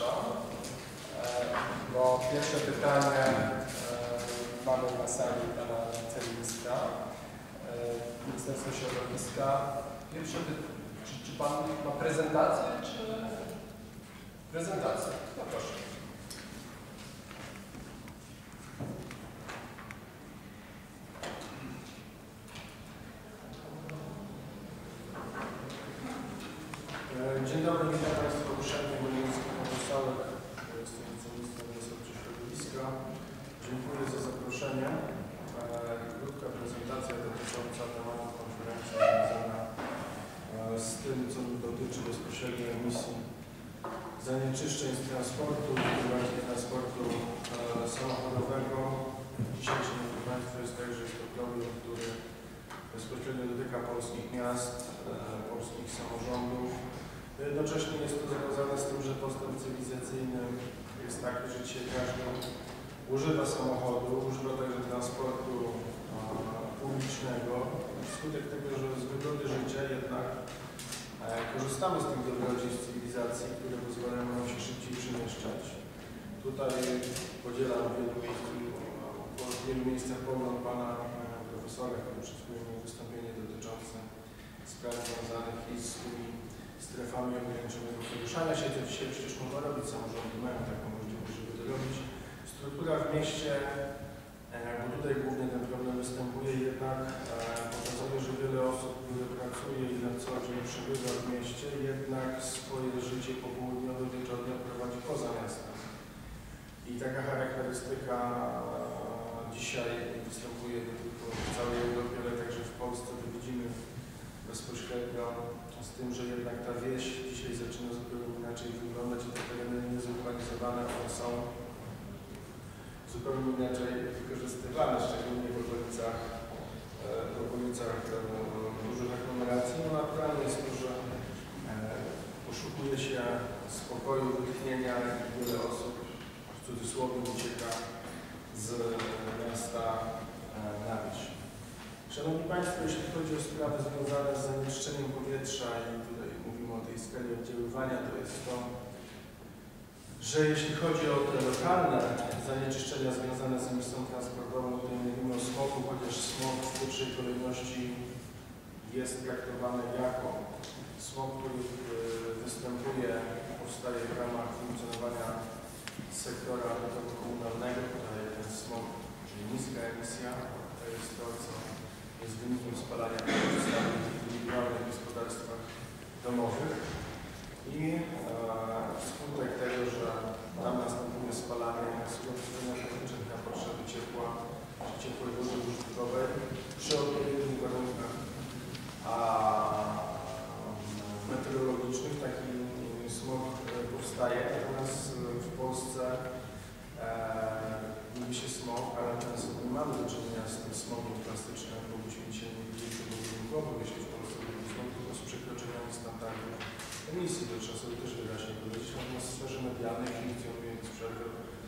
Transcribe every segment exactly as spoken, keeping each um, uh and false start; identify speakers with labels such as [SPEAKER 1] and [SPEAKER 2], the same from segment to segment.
[SPEAKER 1] Przepraszam, bo pierwsze pytanie mamy na sali pana Celińska, Ministerstwo Środowiska. Pierwsze pytanie, czy, czy pan ma prezentację, czy prezentację? No proszę.
[SPEAKER 2] Dzień dobry, witam Państwa uprzejmie. Mój nazwisko Marszałek, jestem wiceministrem resortu środowiska. Dziękuję za zaproszenie. Krótka prezentacja dotycząca tematu konferencji związana z tym, co dotyczy bezpośrednio emisji zanieczyszczeń z transportu, w transportu samochodowego. Dzisiaj, szanowni Państwo, jest tak, że jest to problem, który bezpośrednio dotyka polskich miast, polskich samorządów. Jednocześnie jest to związane z tym, że postęp cywilizacyjny jest taki, że dzisiaj każdy używa samochodu, używa także transportu publicznego. Wskutek tego, że z wygody życia jednak korzystamy z tych dobrodziejstw cywilizacji, które pozwalają nam się szybciej przemieszczać. Tutaj podzielam w wielu, miejsc, w wielu miejscach pogląd pana profesora, który przed chwilą miał wystąpienie dotyczące spraw związanych i z tymi strefami ograniczonego poruszania się, to dzisiaj przecież można robić, samorządy mają taką możliwość, żeby to robić. Struktura w mieście, bo tutaj głównie ten problem występuje, jednak pokazuje, że wiele osób, które pracuje i na co dzień przebywa w mieście, jednak swoje życie popołudniowe, wieczorne prowadzi poza miastem. I taka charakterystyka dzisiaj występuje nie tylko w całej Europie, ale także w Polsce, to widzimy bezpośrednio z tym, że jednak ta wieś dzisiaj zaczyna zupełnie inaczej wyglądać i te tereny niezurbanizowane, one są zupełnie inaczej wykorzystywane, szczególnie w okolicach, w okolicach dużych aglomeracji. No naturalne jest to, że poszukuje się spokoju, wytchnienia i wiele osób w cudzysłowie ucieka z miasta na wieś. Szanowni Państwo, jeśli chodzi o sprawy związane z zanieczyszczeniem powietrza i tutaj mówimy o tej skali oddziaływania, to jest to, że jeśli chodzi o te lokalne zanieczyszczenia związane z emisją transportową, to mówimy o smogu, chociaż smog w pierwszej kolejności jest traktowany jako smog, który występuje, powstaje w ramach funkcjonowania sektora komunalnego. Tutaj ten smog, czyli niska emisja, to jest to, co jest wynikiem spalania w indywidualnych gospodarstwach domowych i e, skutek tego, że tam następuje spalanie surowców energetycznych na potrzeby ciepła, czy ciepłej wody użytkowej przy odpowiednich warunkach a, meteorologicznych. Taki smog powstaje, natomiast w Polsce e, mówi się smog, ale teraz nie mamy do czynienia z tym smogiem plastycznym, bo byśmy dzisiaj nie widzieli tego wynikowym, jeśli w Polsce był smog, tylko z przekroczeniami standardów emisji, to trzeba sobie też wyraźnie powiedzieć. Natomiast w sferze medialnej funkcjonuje bez przerwy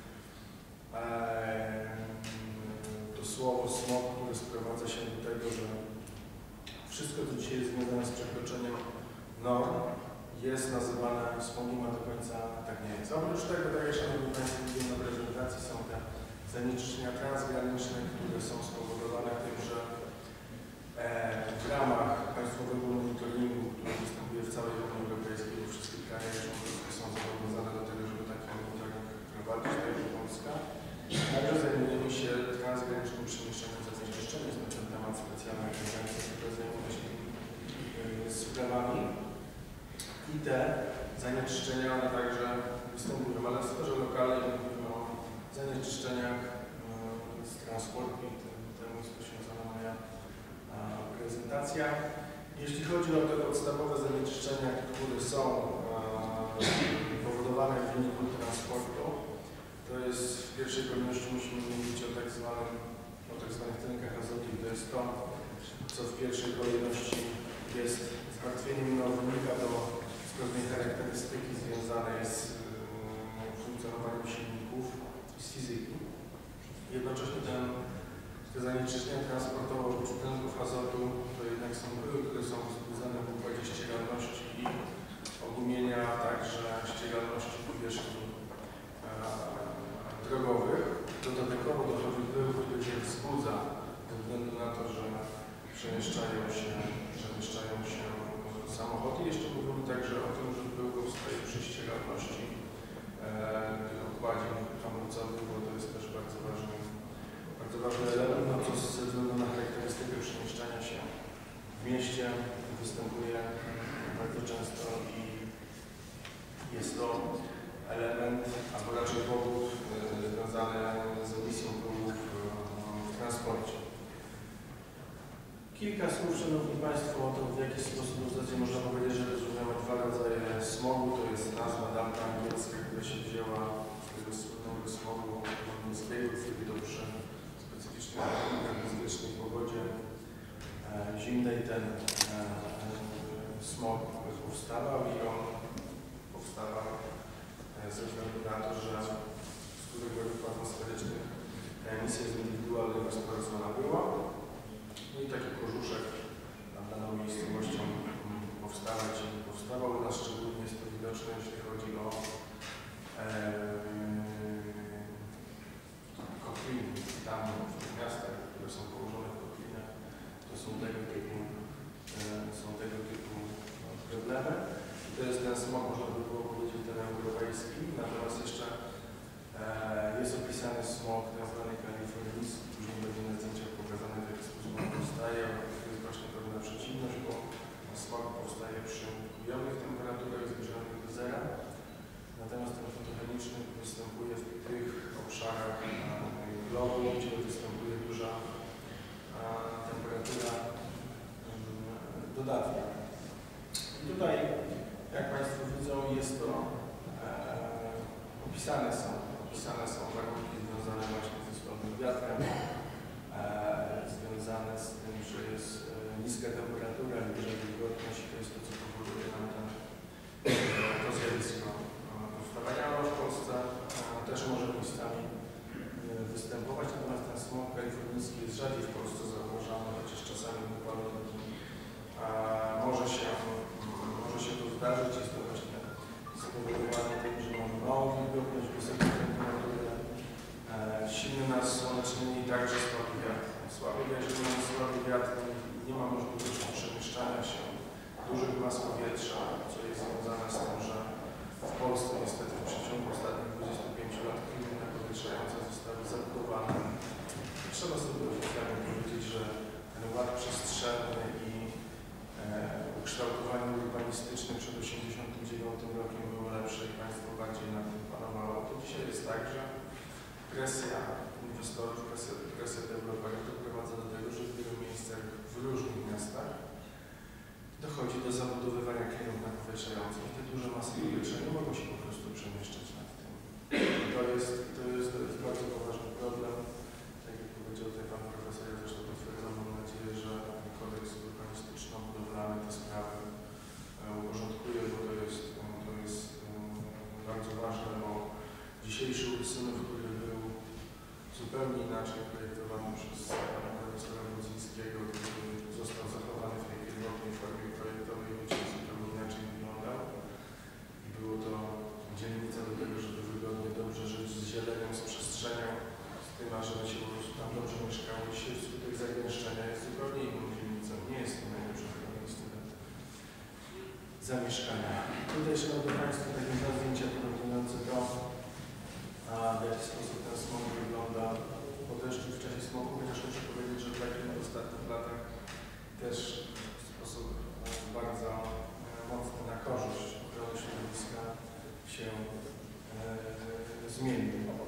[SPEAKER 2] to słowo smog, które sprowadza się do tego, że wszystko, co dzisiaj jest związane z przekroczeniem norm, jest nazywane smogiem, a do końca tak nie jest. Oprócz tego, tak jak Szanowni Państwo widzieli na prezentacji, są te zanieczyszczenia transgraniczne, które są spowodowane tym, że w ramach państwowego monitoringu, który występuje w całej Unii Europejskiej, bo wszystkie kraje członkowskie są zobowiązane do tego, żeby taki monitoring prowadzić, także Polska. Także zajmujemy się transgranicznym przemieszczeniem zanieczyszczenia, jest na ten temat specjalna agencja, która zajmuje się sprawami. I te zanieczyszczenia, one także występują, ale w sferze lokalnej mówimy o zanieczyszczeniach z transportu i temu jest poświęcona moja prezentacja. Jeśli chodzi o te podstawowe zanieczyszczenia, które są powodowane w wyniku transportu, to jest w pierwszej kolejności musimy mówić o tak zwanym, o tak zwanych tlenkach azotowych. To jest to, co w pierwszej kolejności jest zmartwieniem wynika do pewnej charakterystyki związanej z funkcjonowaniem silników i z fizyki. Jednocześnie ten, te zanieczyszczenia transportowe oprócz tlenków azotu to jednak są pyły, które są wzbudzane w układzie ściegalności i ogumienia, także ściegalności powierzchni element, albo raczej powód związany z emisją pyłów w transporcie. Kilka słów, Szanowni Państwo, o tym, w jaki sposób w zasadzie można powiedzieć, że rozróżniamy dwa rodzaje smogu. To jest nazwa dawna angielska, która się wzięła z tego słynnego smogu angielskiego, który to przy specyficznych warunkach bezpiecznej pogodzie zimnej ten smog powstawał i on powstawał ze względu na to, że z których warunków atmosferycznych emisja z indywidualnego sprawdzona była. No i taki korzuszek nad daną miejscowością powstawać powstawał. U nas szczególnie jest to widoczne, jeśli chodzi o e, kotliny. Tam w tych miastach, które są położone w kotlinach, to są tego typu, e, są tego typu no, problemy. I to jest ten smog, można by było powiedzieć, ten europejski. Natomiast jeszcze e, jest opisany smog tzw. kalifornijski. Później będzie na zdjęciach pokazane, w jaki sposób on powstaje. To jest właśnie pewna przeciwność, bo smog powstaje przy ujemnych temperaturach zbliżonych do zera. Natomiast ten fotogeniczny występuje w tych obszarach globu, gdzie występuje duża temperatura dodatnia. I tutaj, jak Państwo widzą, jest to e, opisane są, opisane są warunki związane właśnie ze słabym wiatrem, e, związane z tym, że jest e, niska temperatura i duża wilgotność, to jest to, co powoduje nam ten, to zjawisko powstawania. W Polsce e, też może miejscami e, występować, natomiast ten smog kalifornijski jest rzadziej w Polsce zauważany, chociaż czasami wypadki może się może się to zdarzyć. Jest to właśnie spowodowane tym, że mamy małą wilgotność, wysoką temperaturę, e, silny nas słonecznymi i także słaby wiatr. Słaby, jeżeli mamy słaby wiatr, nie ma możliwości przemieszczania się dużych mas powietrza, co jest związane z tym, że w Polsce niestety w przeciągu ostatnich dwudziestu pięciu lat klimaty napowietrzające zostały zabudowane. Trzeba sobie oficjalnie powiedzieć, że ten ład przestrzenny i ukształtowanie urbanistyczne przed osiemdziesiątym dziewiątym rokiem było lepsze i państwo bardziej nad tym panowało. To dzisiaj jest tak, że presja inwestorów, presja, presja deweloperów doprowadza do tego, że w wielu miejscach, w różnych miastach dochodzi do zabudowywania klientów napowietrzających i te duże masy powietrza nie mogą się po prostu przemieszczać nad tym. To jest, to jest, to jest bardzo poważny problem. Tak jak powiedział tutaj pan profesor, ja zresztą potwierdzam, mam nadzieję, że kodeks urbanistyczno-budowlany te sprawy uporządkuje, bo to jest, to jest bardzo ważne, bo dzisiejszy Ursynów, który był zupełnie inaczej projektowany przez profesora Wodzyńskiego, który został zachowany w tej pierwotnej formie projektowej, będzie zupełnie inaczej wyglądał. I było to dzielnica do tego, żeby wygodnie, dobrze żyć z zielenią, z przestrzenią, z tym, żeby się po prostu tam dobrze mieszkało. Dzisiaj wskutek zagęszczenia jest zupełnie inną dzielnicą. Nie jest to najlepsze miejsce do zamieszkania. Tutaj, Szanowni Państwo, takie dwa zdjęcia porównujące to, a w jaki sposób ten smog wygląda po deszczu w czasie smogu, chociaż muszę powiedzieć, że tak w ostatnich latach też w sposób bardzo mocny na korzyść ochrony środowiska się e, zmienił. E,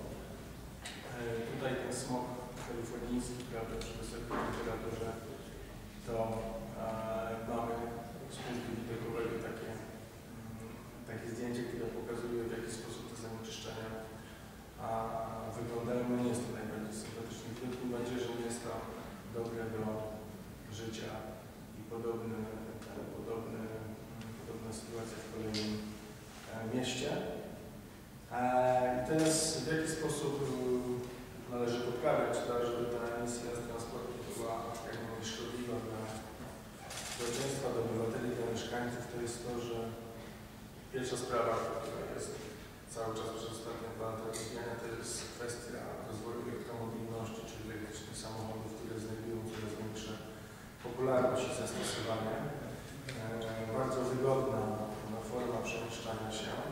[SPEAKER 2] tutaj ten smog kalifornijski, prawda, przy wysokiej temperaturze, to e, mamy z punktu widokowego takie, m, takie zdjęcie, które pokazuje, w jaki sposób te zanieczyszczenia a, wyglądają. No nie jest to najbardziej sympatyczny widok, tym bardziej, że nie jest to dobre do życia i podobny, podobny, podobna sytuacja w kolejnym e, mieście. E, I teraz w jaki sposób należy poprawiać to, żeby ta emisja z transportu była jak najmniej szkodliwa dla społeczeństwa, dla obywateli, dla mieszkańców. To jest to, że pierwsza sprawa, która jest cały czas przez ostatnie dwa lata rozwijana, to jest kwestia rozwoju elektromobilności, czyli elektrycznych samochodów, które znajdują coraz większe popularność i zastosowanie. E, bardzo wygodna no, forma przemieszczania się, e,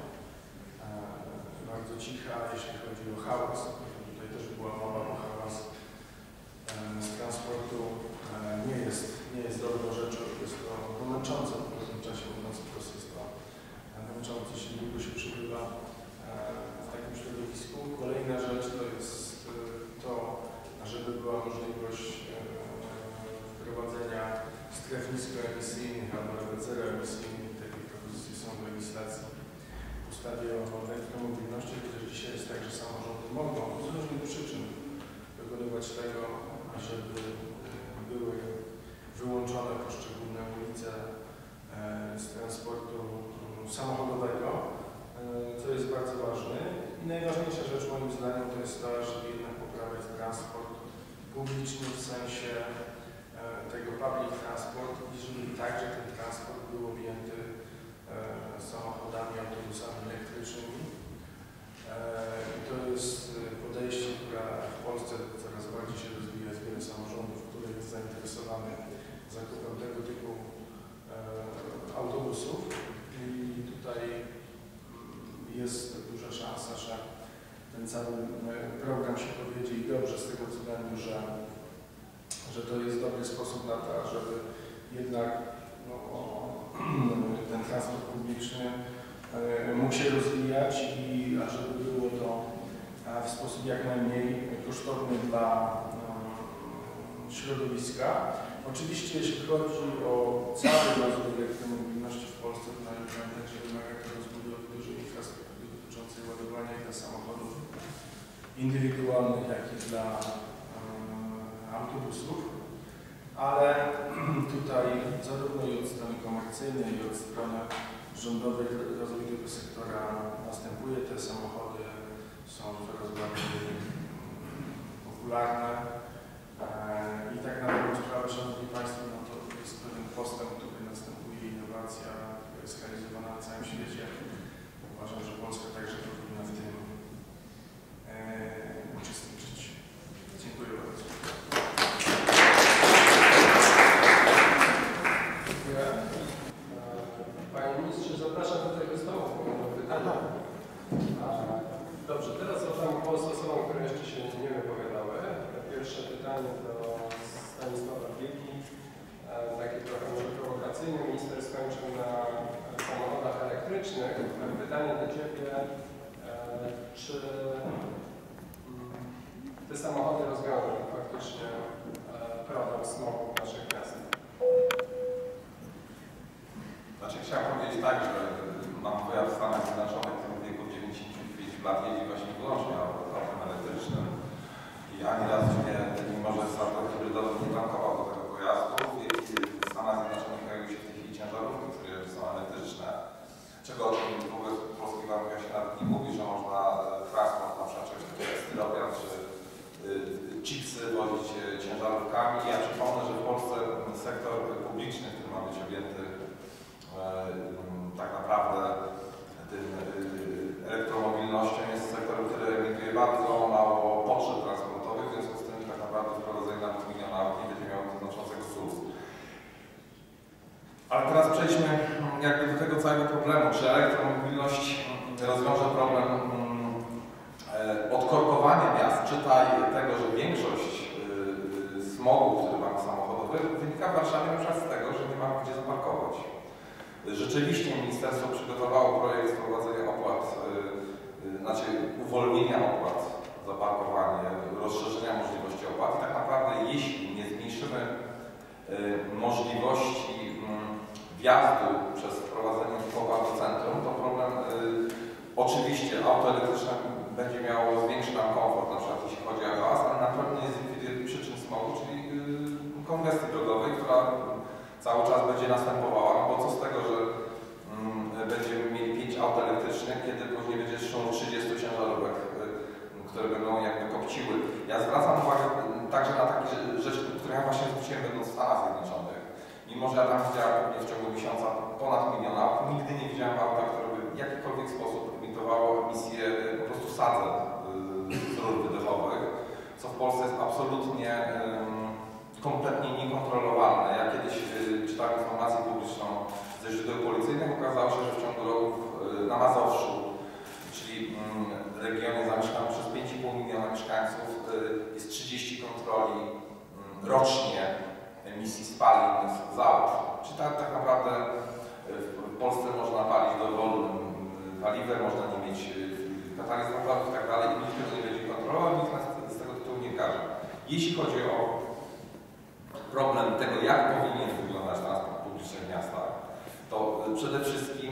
[SPEAKER 2] bardzo cicha, jeśli chodzi o hałas. Tutaj też była mowa o hałas e, z transportu. E, nie jest, nie jest dobrą rzeczą, jest to męczące w pewnym czasie, mówiąc wprost, jest to męczące, jeśli długo się przebywa najważniejsza rzecz moim zdaniem to jest to, żeby jednak poprawiać transport publiczny w sensie e, tego public transport i żeby także ten transport był objęty e, samochodami, autobusami elektrycznymi. E, I to jest podejście, które w Polsce coraz bardziej się rozwija. Jest wiele samorządów, które jest zainteresowanych zakupem tego typu e, autobusów i tutaj jest duża szansa, że ten cały program się powiedzie i dobrze z tego względu, że, że to jest dobry sposób na to, żeby jednak no, ten transport publiczny mógł się rozwijać i a żeby było to w sposób jak najmniej kosztowny dla środowiska. Oczywiście jeśli chodzi o cały rozwój elektromobilności w Polsce, to należy pamiętać, że wymaga to rozbudowy dużej infrastruktury dotyczącej ładowania i dla samochodów indywidualnych, jak i dla um, autobusów. Ale tutaj zarówno i od strony komercyjnej, i od strony rządowej rozwój tego sektora następuje. Te samochody są coraz bardziej popularne. I tak na dobrą sprawę, Szanowni Państwo, no to jest pewien postęp, który następuje, innowacja, która jest realizowana na całym świecie. Uważam, że Polska także powinna w tym e, uczestniczyć. Dziękuję bardzo.
[SPEAKER 1] Dziękuję. Panie Ministrze, zapraszam do tego stołu do pytania. Dobrze, teraz oddam głos osobom, które jeszcze się nie wypowiadały. Pierwsze pytanie do Stanisława Biegi, takie trochę może prowokacyjne. Minister skończył na samochodach elektrycznych. Pytanie do Ciebie, czy te samochody rozwiążą faktycznie problem smogu w naszych miastach?
[SPEAKER 3] Znaczy chciałem powiedzieć tak, że mam pojazd w Stanach Zjednoczonych, który w wieku dziewięćdziesięciu pięciu lat jeździ właśnie wyłącznie autem elektrycznym. I ani razu nie, mimo że startup hybrydowy nie tankował do tego pojazdu, w Stanach Zjednoczonych pojawiły się w tej chwili ciężarówki, które są elektryczne. Czego o tym w ogóle w polskich warunkach się nawet nie mówi, że można transport na przykład czegoś styropian czy y, chipsy wozić ciężarówkami. Ja przypomnę, że w Polsce sektor publiczny, który ma być objęty y, y, tak naprawdę tym y, elektromobilnością, jest sektorem, który emituje bardzo mało potrzeb transportowych, w związku z tym tak naprawdę wprowadzenie na pół miliona aut nie będzie miało znaczącego wzrostu. Ale teraz przejdźmy jakby do tego całego problemu, czy elektromobilność rozwiąże problem odkorkowania miast, czytaj tego, że większość smogu, który mamy samochodowy, wynika w Warszawie na przykład z tego, że nie mamy gdzie zaparkować. Rzeczywiście ministerstwo przygotowało projekt wprowadzenia opłat, znaczy uwolnienia opłat za parkowanie, rozszerzenia możliwości opłat i tak naprawdę jeśli nie zmniejszymy możliwości wjazdu przez wprowadzenie opłat do centrum, to problem oczywiście auto elektryczne będzie miało zwiększy nam komfort, na przykład jeśli chodzi o hałas, ale na pewno nie zlikwiduje przyczyn smogu, czyli kongestii drogowej, która cały czas będzie następowała, no bo co z tego, że mm, będziemy mieli pięć aut elektrycznych, kiedy później będzie szło trzydzieści ciężarówek, które będą jakby kopciły. Ja zwracam uwagę także na takie rzeczy, które ja właśnie zwróciłem będąc w Stanach Zjednoczonych. Mimo, że ja tam widziałem w ciągu miesiąca ponad milion aut, nigdy nie widziałem auta, które by w jakikolwiek sposób emitowało emisję po prostu sadze z rur wydechowych, co w Polsce jest absolutnie kompletnie niekontrolowalne. Ja kiedyś y, czytałem informację publiczną ze źródeł policyjnych, okazało się, że w ciągu roku y, na Mazowszu, czyli y, regionie zamieszkanym przez pięć i pół miliona mieszkańców, y, jest trzydzieści kontroli y, rocznie emisji spalin z aut. Czyli tak, tak naprawdę y, w Polsce można palić dowolnym y, paliwem, można nie mieć y, katalizatorów i tak dalej i nikt tego nie będzie kontrolował, nikt nas z tego tytułu nie każe. Jeśli chodzi o problem tego, jak powinien wyglądać transport publiczny w miastach, to przede wszystkim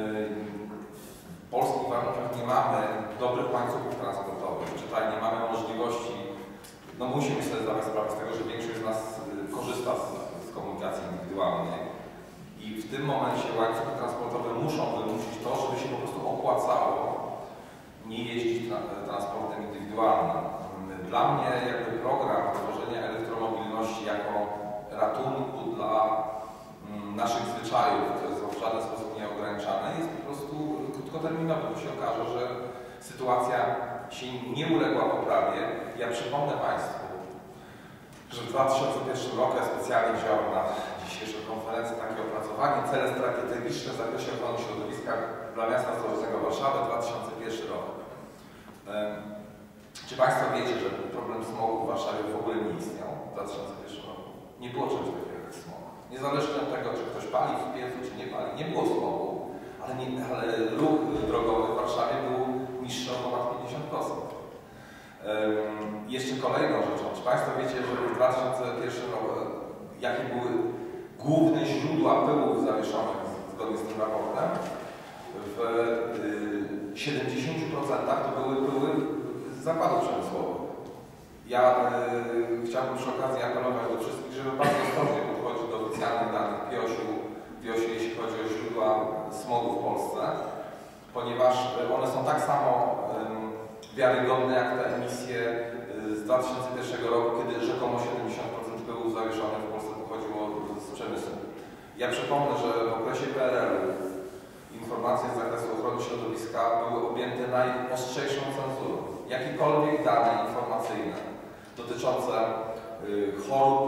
[SPEAKER 3] w polskich warunkach nie mamy dobrych łańcuchów transportowych, czytaj, nie mamy możliwości, no musimy sobie zdawać sprawę z tego, że większość z nas korzysta z, z komunikacji indywidualnej i w tym momencie łańcuchy transportowe muszą wymusić to, żeby się po prostu opłacało nie jeździć transportem indywidualnym. Dla mnie jakby program tworzenia elektromobilności jako ratunku dla naszych zwyczajów, które są w żaden sposób nieograniczane, jest po prostu krótkoterminowy, bo się okaże, że sytuacja się nie uległa poprawie. Ja przypomnę Państwu, że w dwa tysiące pierwszym roku ja specjalnie wziąłem na dzisiejszej konferencji takie opracowanie cele strategiczne w zakresie ochrony środowiska dla miasta stołecznego Warszawy dwa tysiące pierwszy rok. Czy Państwo wiecie, że problem smogu w Warszawie w ogóle nie istniał w dwa tysiące pierwszym roku? Nie było czegoś takiego jak smog. Niezależnie od tego, czy ktoś pali w piecu, czy nie pali, nie było smogu, ale, nie, ale ruch drogowy w Warszawie był niższy o ponad pięćdziesiąt procent. Um, jeszcze kolejną rzeczą, czy Państwo wiecie, że w dwa tysiące pierwszym roku, jakie były główne źródła pyłów zawieszonych zgodnie z tym raportem? W y, siedemdziesięciu procentach to były pyły z zakładów przemysłowych. Ja y, chciałbym przy okazji apelować do wszystkich, żeby bardzo ostrożnie podchodzić do oficjalnych danych Piosiu, Piosiu, jeśli chodzi o źródła smogu w Polsce, ponieważ one są tak samo y, wiarygodne jak te emisje y, z dwa tysiące pierwszego roku, kiedy rzekomo siedemdziesiąt procent pyłów zawieszonych w Polsce pochodziło z przemysłu. Ja przypomnę, że w okresie P R L-u informacje z zakresu ochrony środowiska były objęte najostrzejszą cenzurą. Jakiekolwiek dane informacyjne dotyczące y, chorób,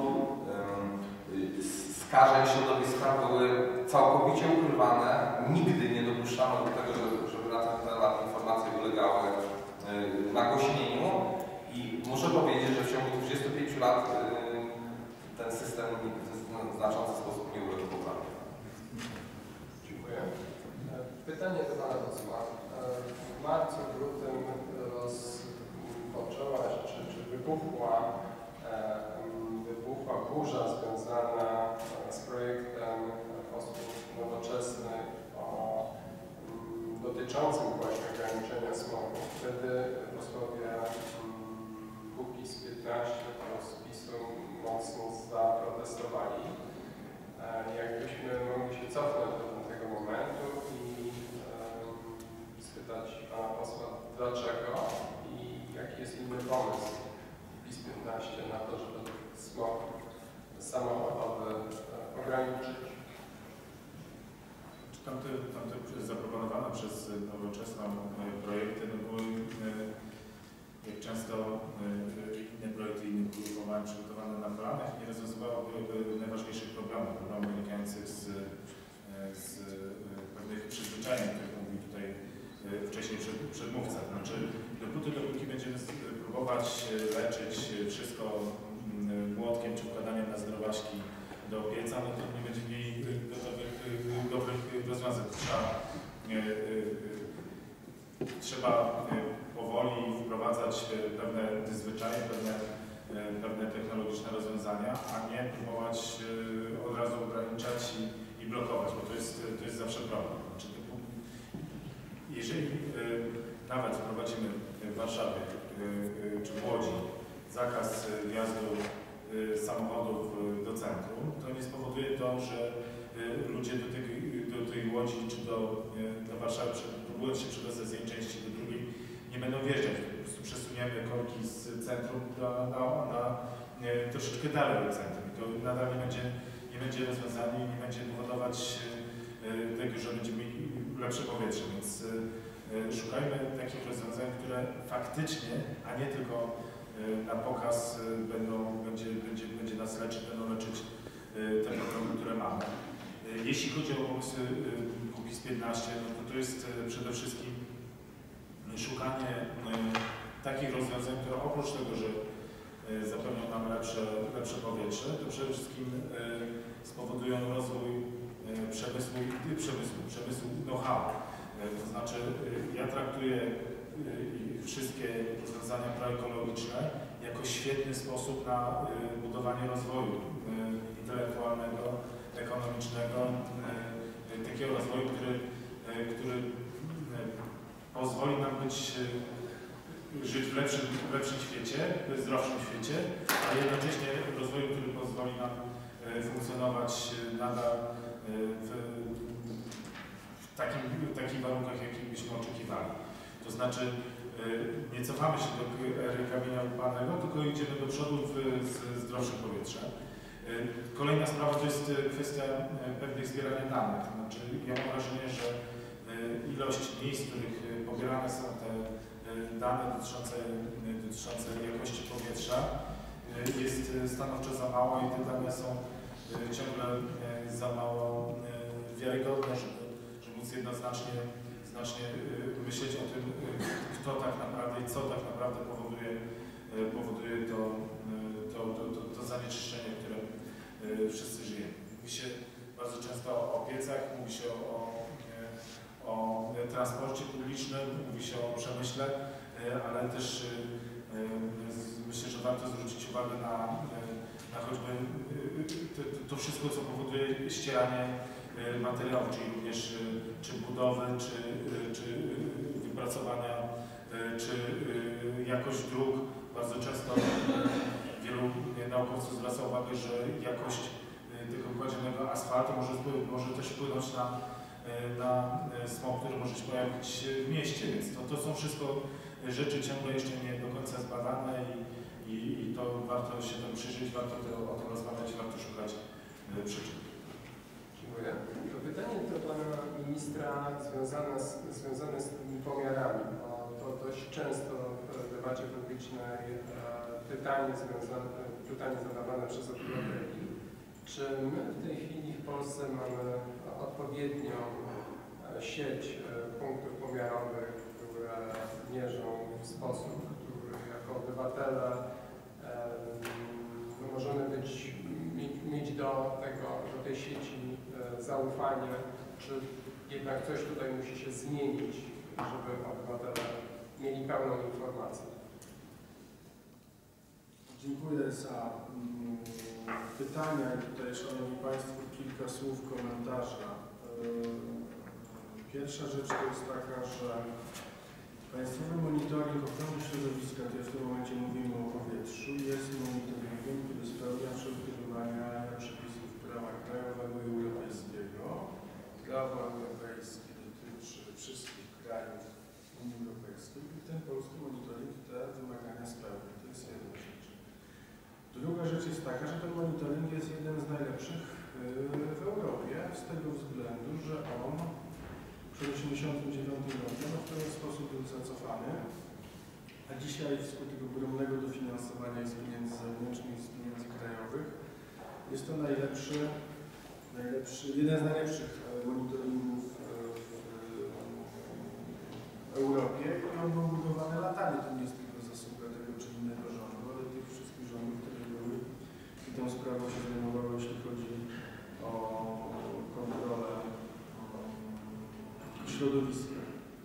[SPEAKER 3] y, skażeń środowiska były całkowicie ukrywane. Nigdy nie dopuszczano do tego, żeby, żeby na ten temat informacje ulegały y, nagłośnieniu. I muszę powiedzieć, że w ciągu dwudziestu pięciu lat y, ten system w znaczący sposób nie uległ poprawie.
[SPEAKER 1] Dziękuję. Pytanie do Pana posła. W marcu, w lutym rozpoczęła się, czy, czy wybuchła, wybuchła burza związana z projektem posłów nowoczesnych o, dotyczącym właśnie ograniczenia smogu. Wtedy posłowie Kukiz piętnaście oraz PiS-u mocno zaprotestowali. Jakbyśmy mogli się cofnąć do tego momentu i e, spytać Pana posła, dlaczego i jaki jest inny pomysł PiS piętnaście na to, żeby smog samochodowy e, ograniczyć.
[SPEAKER 4] Tamte, tamte zaproponowane przez Nowoczesną projekty no były, jak często inne projekty innych ugrupowań przygotowane na planach, nie rozwiązywały najważniejszych problemów, problemów wynikających z, z pewnych przyzwyczajeń, o których mówił tutaj wcześniej przed, przedmówca. Znaczy, dopóty, dopóki będziemy próbować leczyć wszystko młotkiem czy wkładaniem na zdrowaśki do pieca, no to nie będziemy mieli gotowych, dobrych rozwiązań. Trzeba, trzeba powoli wprowadzać pewne zwyczaje, pewne, pewne technologiczne rozwiązania, a nie próbować od razu ograniczać i, i blokować, bo to jest, to jest zawsze problem. Znaczy, jeżeli nawet wprowadzimy w Warszawie czy w Łodzi zakaz wjazdu samochodów do centrum, to nie spowoduje to, że ludzie do tej, do tej Łodzi czy do, do Warszawy, próbując się przedostać z jednej części do drugiej, nie będą wjeżdżać. Po prostu przesuniemy korki z centrum na, na, na troszeczkę dalej od centrum. I to nadal nie będzie, nie będzie rozwiązanie i nie będzie powodować tego, że będziemy mieli lepsze powietrze. Więc szukajmy takich rozwiązań, które faktycznie, a nie tylko na pokaz będą, będzie, będzie, będzie nas leczyć, będą leczyć te problemy, które mamy. Jeśli chodzi o pomysły Kukiz piętnaście, no to to jest przede wszystkim szukanie takich rozwiązań, które oprócz tego, że zapewnią nam lepsze, lepsze powietrze, to przede wszystkim spowodują rozwój przemysłu, przemysłu, przemysłu know-how. To znaczy, ja traktuję wszystkie rozwiązania proekologiczne jako świetny sposób na budowanie rozwoju intelektualnego, ekonomicznego, takiego rozwoju, który, który pozwoli nam być, żyć w lepszym, w lepszym świecie, w zdrowszym świecie, a jednocześnie rozwoju, który pozwoli nam funkcjonować nadal w, w takim, w takich warunkach, jakich byśmy oczekiwali. To znaczy, nie cofamy się do ery kamienia łupanego, tylko idziemy do przodu w zdrowszym powietrze. Kolejna sprawa to jest kwestia pewnych zbierania danych. Znaczy, ja mam wrażenie, że ilość miejsc, w których pobierane są te dane dotyczące, dotyczące jakości powietrza jest stanowczo za mało i te dane są ciągle za mało wiarygodne, żeby, żeby móc jednoznacznie znacznie myśleć o tym, kto tak naprawdę i co tak naprawdę powoduje, powoduje to, to, to, to, to zanieczyszczenie, które wszyscy żyjemy. Mówi się bardzo często o piecach, mówi się o, o transporcie publicznym, mówi się o przemyśle, ale też myślę, że warto zwrócić uwagę na, na choćby to, to wszystko, co powoduje ścieranie materiałów, czyli również czy budowy, czy, czy wypracowania, czy jakość dróg. Bardzo często wielu naukowców zwraca uwagę, że jakość tego kładzionego asfaltu może, może też wpłynąć na, na smog, który może się pojawić w mieście, więc to, to są wszystko rzeczy ciągle jeszcze nie do końca zbadane i, i, i to warto się temu przyjrzeć, warto to, o tym rozmawiać, warto szukać przyczyn.
[SPEAKER 1] Dziękuję. To pytanie do Pana Ministra związane z, związane z tymi pomiarami, bo to dość często w debacie publicznej e, pytanie, związane, pytanie zadawane przez obywateli, czy my w tej chwili w Polsce mamy odpowiednią e, sieć e, punktów pomiarowych, które mierzą w sposób, który jako obywatele e, no możemy być, mieć, mieć do tego, do tej sieci e, zaufanie, czy jednak coś tutaj musi się zmienić, żeby obywatele mieli pełną informację.
[SPEAKER 2] Dziękuję za mm, pytania i tutaj, Szanowni Państwo, kilka słów komentarza. Yy, pierwsza rzecz to jest taka, że Państwowy Monitoring Ochrony Środowiska, to w tym momencie mówimy o powietrzu, jest monitoringiem, który spełnia wszelkie wymagania przepisów prawa krajowego i europejskiego. Prawo europejskie dotyczy wszystkich krajów Unii Europejskiej i ten polski monitoring te wymagania spełnia. To jest jedna rzecz. Druga rzecz jest taka, że ten monitoring jest jeden z najlepszych w Europie z tego względu, że on w tysiąc dziewięćset osiemdziesiątym dziewiątym roku w pewien sposób był zacofany, a dzisiaj wskutek ogromnego dofinansowania z pieniędzy zewnętrznych i z pieniędzy krajowych jest to najlepszy, najlepszy, jeden z najlepszych monitoringów w Europie i on był budowany latami. To nie jest tylko zasługa tego czy innego rządu, ale tych wszystkich rządów, które były i tą sprawą się zajmowały, jeśli chodzi o kontrolę środowiska.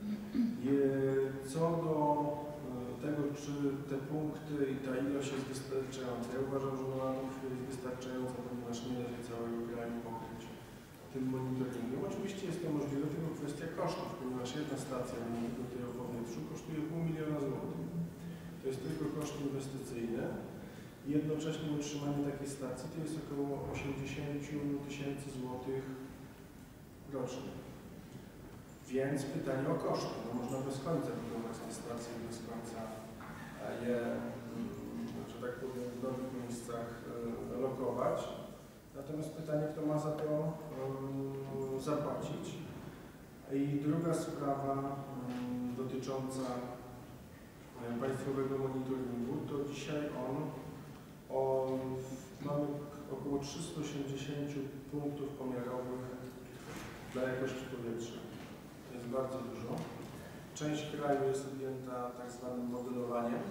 [SPEAKER 2] Co do tego, czy te punkty i ta ilość jest wystarczająca, ja uważam, że na tą chwilę jest wystarczająca, ponieważ nie da się całego kraju pokryć tym monitoringiem. Oczywiście jest to możliwe, tylko kwestia kosztów, ponieważ jedna stacja monitoringu o powietrzu kosztuje pół miliona złotych. To jest tylko koszt inwestycyjny. Jednocześnie utrzymanie takiej stacji to jest około osiemdziesiąt tysięcy złotych rocznie. Więc pytanie o koszty. No można bez końca budować te stacje, bez końca je, że tak powiem, w nowych miejscach lokować. Natomiast pytanie, kto ma za to um, zapłacić. I druga sprawa um, dotycząca um, państwowego monitoringu, to dzisiaj on, on mamy około trzysta osiemdziesiąt punktów pomiarowych dla jakości powietrza. To jest bardzo dużo. Część kraju jest objęta tak zwanym modelowaniem.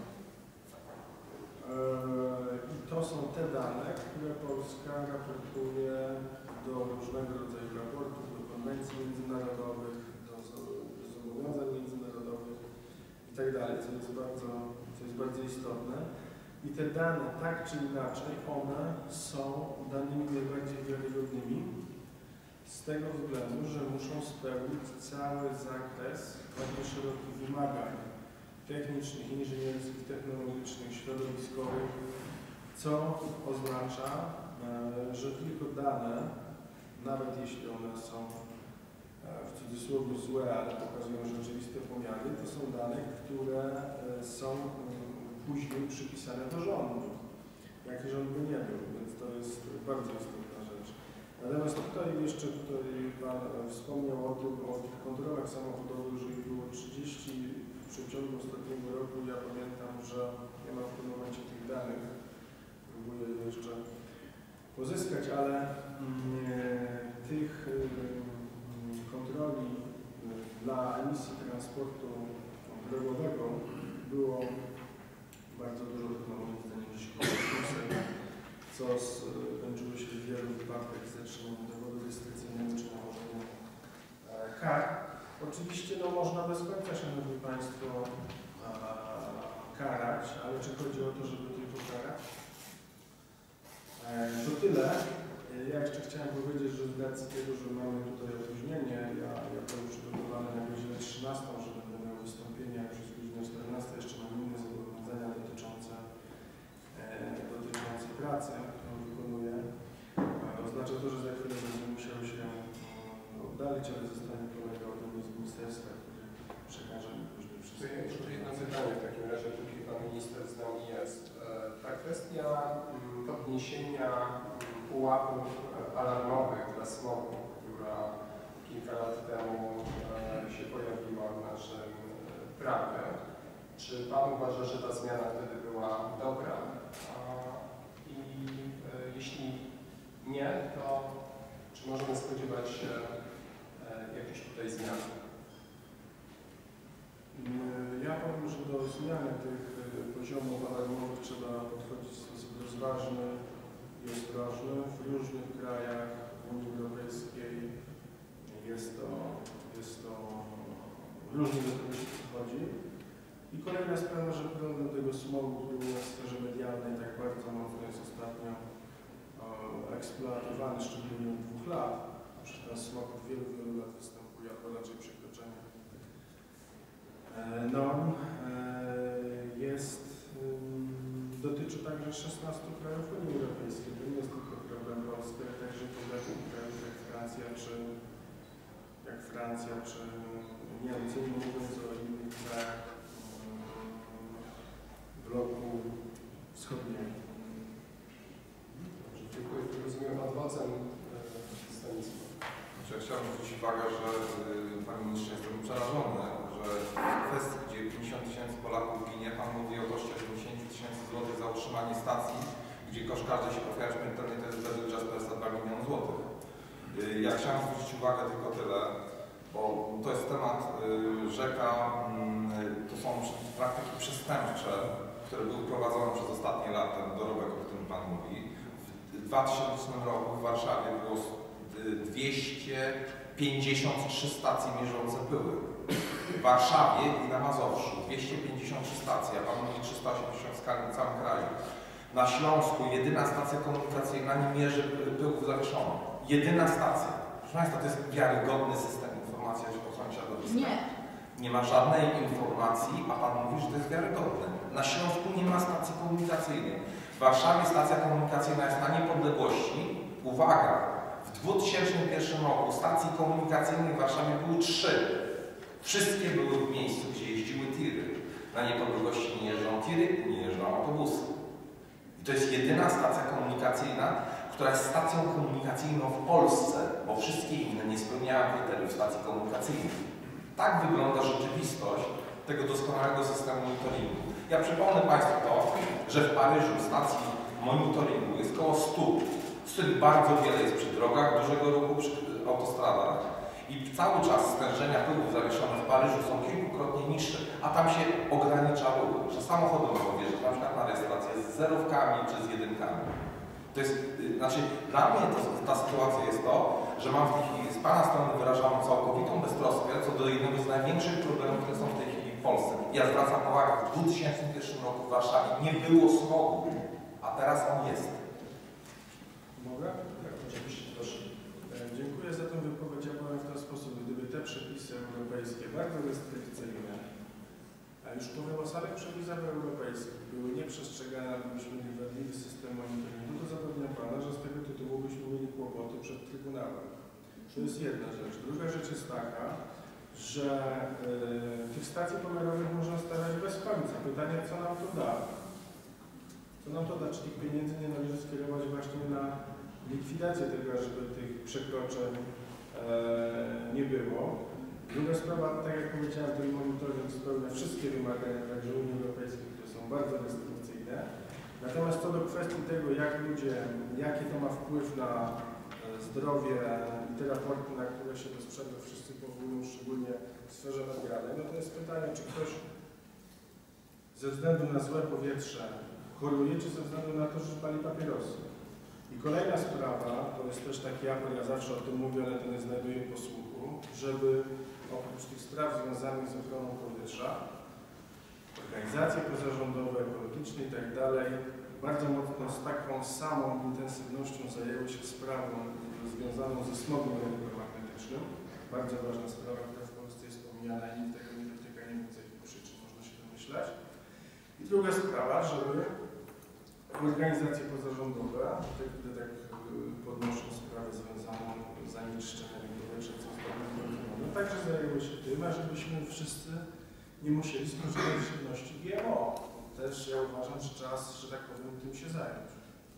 [SPEAKER 2] I to są te dane, które Polska raportuje do różnego rodzaju raportów, do konwencji międzynarodowych, do zobowiązań międzynarodowych itd., co jest bardzo, co jest bardzo istotne. I te dane, tak czy inaczej, one są danymi najbardziej wiarygodnymi z tego względu, że muszą spełnić cały zakres bardzo szerokich wymagań technicznych, inżynierskich, technologicznych, środowiskowych, co oznacza, że tylko dane, nawet jeśli one są w cudzysłowie złe, ale pokazują rzeczywiste pomiary, to są dane, które są później przypisane do rządu, jaki rząd by nie był, więc to jest bardzo istotna rzecz. Natomiast tutaj jeszcze tutaj Pan wspomniał o tym, o tych kontrolach samochodowych, że ich było trzydzieści w przeciągu ostatniego roku. Ja pamiętam, że nie mam w tym momencie tych danych, próbuję je jeszcze pozyskać, ale mm, tych mm, kontroli dla emisji transportu drogowego było bardzo dużo, chyba moim zdaniem gdzieś około osiemset, co skończyło się w wielu wypadkach z zatrzymaniem dowodu restrykcyjnego czy nałożeniem kar. Oczywiście no, można bez końca, Szanowni Państwo, karać, ale czy chodzi o to, żeby tylko karać? To tyle. Ja jeszcze chciałem powiedzieć, że z racji tego, że mamy tutaj opóźnienie, ja, ja byłem przygotowany na godzinę trzynastą, że będę miał wystąpienie, a przez godzinę czternastą jeszcze mam inne zobowiązania dotyczące, e, dotyczące pracy, którą wykonuję. Oznacza to, że za chwilę będę musiał się oddalić, ale zostanie kolega ode mnie z ministerstwa, który przekaże mi później wszystko.
[SPEAKER 1] To ja jeszcze jedno pytanie w takim razie, póki Pan Minister z nami jest. Ta kwestia podniesienia pułapów alarmowych dla smogu, która kilka lat temu się pojawiła w naszym prawie. Czy Pan uważa, że ta zmiana wtedy była dobra? I jeśli nie, to czy możemy spodziewać się jakichś tutaj zmian?
[SPEAKER 2] Ja powiem, że do zmiany tych poziomów alarmowych trzeba podchodzić w sposób rozważny i ostrożny. W różnych krajach Unii Europejskiej jest to, jest to różnie do tego się podchodzi. I kolejna sprawa, że problem tego smogu, który u nas w sferze medialnej tak bardzo mocno jest ostatnio o, eksploatowany, szczególnie od dwóch lat. Przecież ten smog od wielu, wielu lat występuje, albo raczej przekroczenie norm jest, dotyczy także szesnastu krajów Unii Europejskiej. To nie jest tylko problem Polski, ale także takich krajów jak Francja, czy jak Francja, czy Niemcy, nie mówiąc o innych krajach bloku wschodniego.
[SPEAKER 1] Dobrze, dziękuję. Rozumiem Pan ocen Stanisław.
[SPEAKER 3] Znaczy, ja chciałbym zwrócić uwagę, że y, Panie Ministrze, jestem przerażony, że w kwestii, gdzie pięćdziesiąt tysięcy Polaków ginie, Pan mówi o koszcie osiemdziesięciu tysięcy złotych za utrzymanie stacji, gdzie koszt każdej się ofiary śmiertelnej to jest według czterysta dwa miliony złotych. Y, ja chciałem zwrócić uwagę tylko tyle, bo to jest temat y, rzeka, y, to są praktyki przestępcze, które były prowadzone przez ostatnie lata, dorobek, o którym Pan mówi. W dwa tysięcznym roku w Warszawie było dwieście pięćdziesiąt trzy stacje mierzące pyły. W Warszawie i na Mazowszu dwieście pięćdziesiąt trzy stacje, a Pan mówi trzysta osiemdziesiąt w skali w całym kraju. Na Śląsku jedyna stacja komunikacyjna nie mierzy pyłów zawieszonych. Jedyna stacja. Proszę Państwa, to jest wiarygodny system informacji o ochronie środowiska.
[SPEAKER 5] Nie.
[SPEAKER 3] Nie ma żadnej informacji, a Pan mówi, że to jest wiarygodne. Na Śląsku nie ma stacji komunikacyjnej. W Warszawie stacja komunikacyjna jest na niepodległości. Uwaga! W dwa tysiące pierwszym roku stacji komunikacyjnych w Warszawie były trzy. Wszystkie były w miejscu, gdzie jeździły tiry. Na niepodległości nie jeżdżą tiry, nie jeżdżą autobusy. I to jest jedyna stacja komunikacyjna, która jest stacją komunikacyjną w Polsce, bo wszystkie inne nie spełniają kryteriów stacji komunikacyjnych. Tak wygląda rzeczywistość tego doskonałego systemu monitoringu. Ja przypomnę Państwu to, że w Paryżu stacji monitoringu jest około stu, z których bardzo wiele jest przy drogach dużego ruchu, przy autostradach. I cały czas stężenia pyłów zawieszonych w Paryżu są kilkukrotnie niższe, a tam się ogranicza ruch, że samochody mogą wjeżdżać na przykład na rejestrację z zerówkami czy z jedynkami. To jest, znaczy dla mnie to, ta sytuacja jest to, że mam w tej chwili z Pana strony wyrażaną całkowitą beztroskę co do jednego z największych problemów, które są w tej chwili w Polsce. Ja zwracam uwagę, w dwa tysiące pierwszym roku w Warszawie nie było smogu, a teraz on jest.
[SPEAKER 2] Mogę? Tak, oczywiście, proszę. Dziękuję za tę wypowiedź. Ja powiem w ten sposób, gdyby te przepisy europejskie, bardzo restrykcyjne, a już powiem o samych przepisach europejskich, były nieprzestrzegane, abyśmy mieli wadliwy system monitoringu, to zapewniam Pana, że z tego tytułu byśmy mieli kłopoty przed Trybunałem. To jest jedna rzecz. Druga rzecz jest taka, że y, tych stacji pomiarowych można stawiać bez końca. Pytanie, co nam to da? Co nam to da? Czy tych pieniędzy nie należy skierować właśnie na likwidację tego, żeby tych przekroczeń e, nie było. Druga sprawa, tak jak powiedziałem, ten monitoring spełnia wszystkie wymagania, także Unii Europejskiej, które są bardzo restrykcyjne. Natomiast co do kwestii tego, jak ludzie, jaki to ma wpływ na zdrowie i te raporty, na które się bezprzedmio wszyscy powołują, szczególnie w sferze medialnej, no to jest pytanie, czy ktoś ze względu na złe powietrze choruje, czy ze względu na to, że pali papierosy. I kolejna sprawa, to jest też taki apel, ja zawsze o tym mówię, ale to nie znajduję posłuchu, żeby oprócz tych spraw związanych z ochroną powietrza, organizacje pozarządowe, ekologiczne i tak dalej, bardzo mocno z taką samą intensywnością zajęły się sprawą związaną ze smogiem elektromagnetycznym. Bardzo ważna sprawa, która w Polsce jest pomijana i nikt tego nie dotyka, nie wiem z jakich przyczyn, można się domyślać. I druga sprawa, żeby organizacje pozarządowe, te, które tak podnoszą sprawę związaną z zanieczyszczeniem powietrza, co jest no, także zajęły się tym, ażebyśmy wszyscy nie musieli spożywać żywności G M O. Też ja uważam, że czas, że tak powiem, tym się zająć.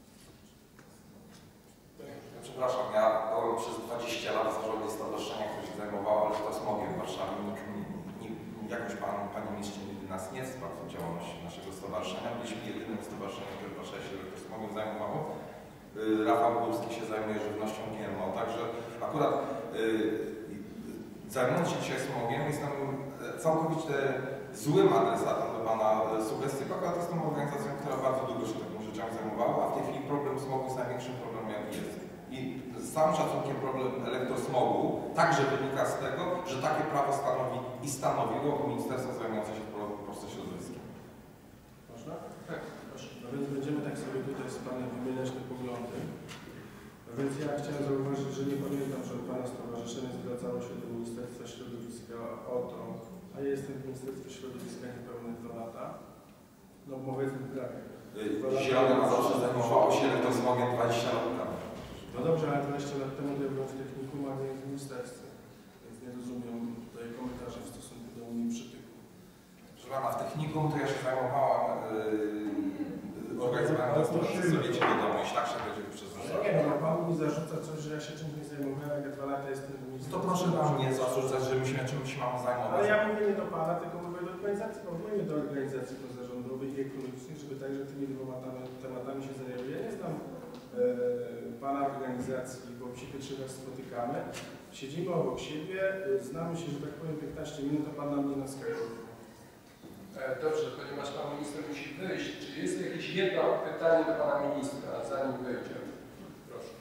[SPEAKER 3] Przepraszam, ja byłem przez dwadzieścia lat w zarządzie stowarzyszenia, które się zajmowało ale smogiem w Warszawie. Nikt, nikt, jakoś pan, panie ministrze, nas nie sprawdził działalności naszego stowarzyszenia. Byliśmy jedynym stowarzyszeniem, które w Warszawie się smogiem zajmowało. Rafał Górski się zajmuje żywnością G M O, także akurat yy, zajmując się dzisiaj smogiem, jestem całkowicie złym adresatem do pana sugestii, bo akurat jestem organizacją, która bardzo długo się takimi rzeczami zajmowała, a w tej chwili problem smogu jest największym problemem, jaki jest. I z całym szacunkiem problem elektrosmogu także wynika z tego, że takie prawo stanowi i stanowiło ministerstwo zajmujące się w Polsce środowiskiem.
[SPEAKER 2] Można? Tak. No więc będziemy tak sobie tutaj z panem wymieniać te poglądy. No więc ja chciałem zauważyć, że nie pamiętam, że pana stowarzyszenie zwracało się do Ministerstwa Środowiska o to, a ja jestem w Ministerstwie Środowiska niepełne dwa lata. No powiedzmy tak.
[SPEAKER 3] Zielone Mazowsze zajmowało się elektrosmogiem dwadzieścia lat temu.
[SPEAKER 2] No dobrze, ale dwadzieścia lat temu ja byłem w technikum, a nie w ministerstwie. Więc nie rozumiem tutaj komentarzy w stosunku do Unii Przytyku.
[SPEAKER 3] Proszę pana, w technikum to ja się zajmowałem yy, organizowaniem demonstracji Sowiecie do domu, jeśli tak się będzie przez
[SPEAKER 2] Nie no, pan mi zarzuca coś, że ja się czymś nie zajmowałem, jak ja dwa lata jestem w ministerstwie.
[SPEAKER 3] To proszę nam nie zarzucać, że my się czymś mamy zajmować.
[SPEAKER 2] Ale ja mówię nie do pana, tylko mówię do organizacji, mówię do organizacji pozarządowych i ekologicznych, żeby także tymi dwoma tematami się zajęły. Ja nie znam e, pana organizacji, bo się pierwszy raz spotykamy. Siedzimy obok siebie, znamy się, że tak powiem piętnaście minut, a pan na mnie naskakuje.
[SPEAKER 1] Dobrze, ponieważ pan minister musi wyjść, czy jest jakieś jedno pytanie do pana ministra, zanim wyjdzie? Proszę.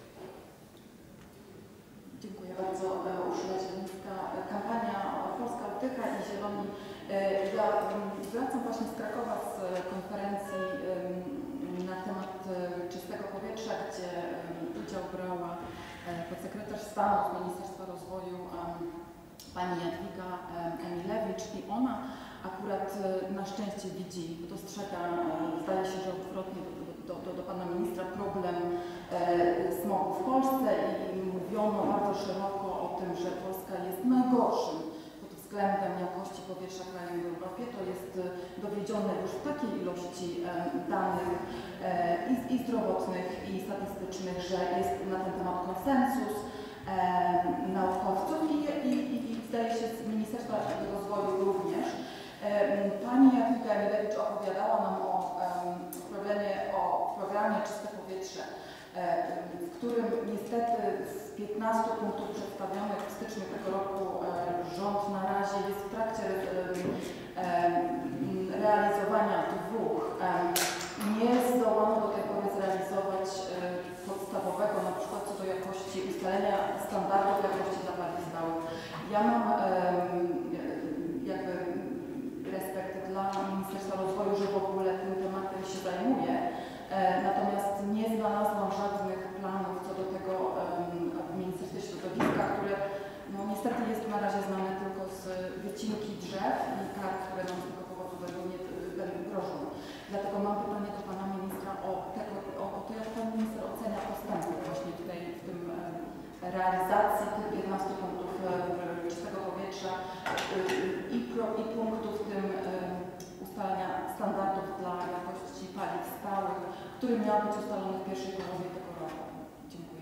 [SPEAKER 5] Dziękuję bardzo. Urszula Zielińska. Kampania Polska Optyka i Zieloni. Ja wracam właśnie z Krakowa z konferencji na temat czystego powietrza, gdzie udział brała podsekretarz stanu z Ministerstwa Rozwoju pani Jadwiga Emilewicz i ona akurat na szczęście widzi, dostrzega, zdaje się, że odwrotnie do, do, do, do pana ministra, problem e, smogu w Polsce i mówiono bardzo szeroko o tym, że Polska jest najgorszym pod względem jakości powietrza krajem w Europie. To jest dowiedzione już w takiej ilości e, danych e, i, i zdrowotnych, i statystycznych, że jest na ten temat konsensus e, naukowców i, i, i, i zdaje się z Ministerstwa Rozwoju również. Pani Jadwiga Emilewicz opowiadała nam o problemie, o programie Czyste Powietrze, w którym niestety z piętnastu punktów przedstawionych w styczniu tego roku rząd na razie jest w trakcie realizowania dwóch. Nie zdołano do tej pory zrealizować podstawowego, na przykład co do jakości ustalenia standardów jakości dla paliw stałych. Ja mam jakby respekt dla Ministerstwa Rozwoju, że w ogóle tym tematem się zajmuje. E, natomiast nie znalazłam żadnych planów co do tego e, w Ministerstwie Środowiska, które no, niestety jest na razie znane tylko z wycinki drzew i kar, które nam z tego powodu będą, nie, paliw stałych, który miał być ustalony w pierwszej połowie tego roku. Dziękuję.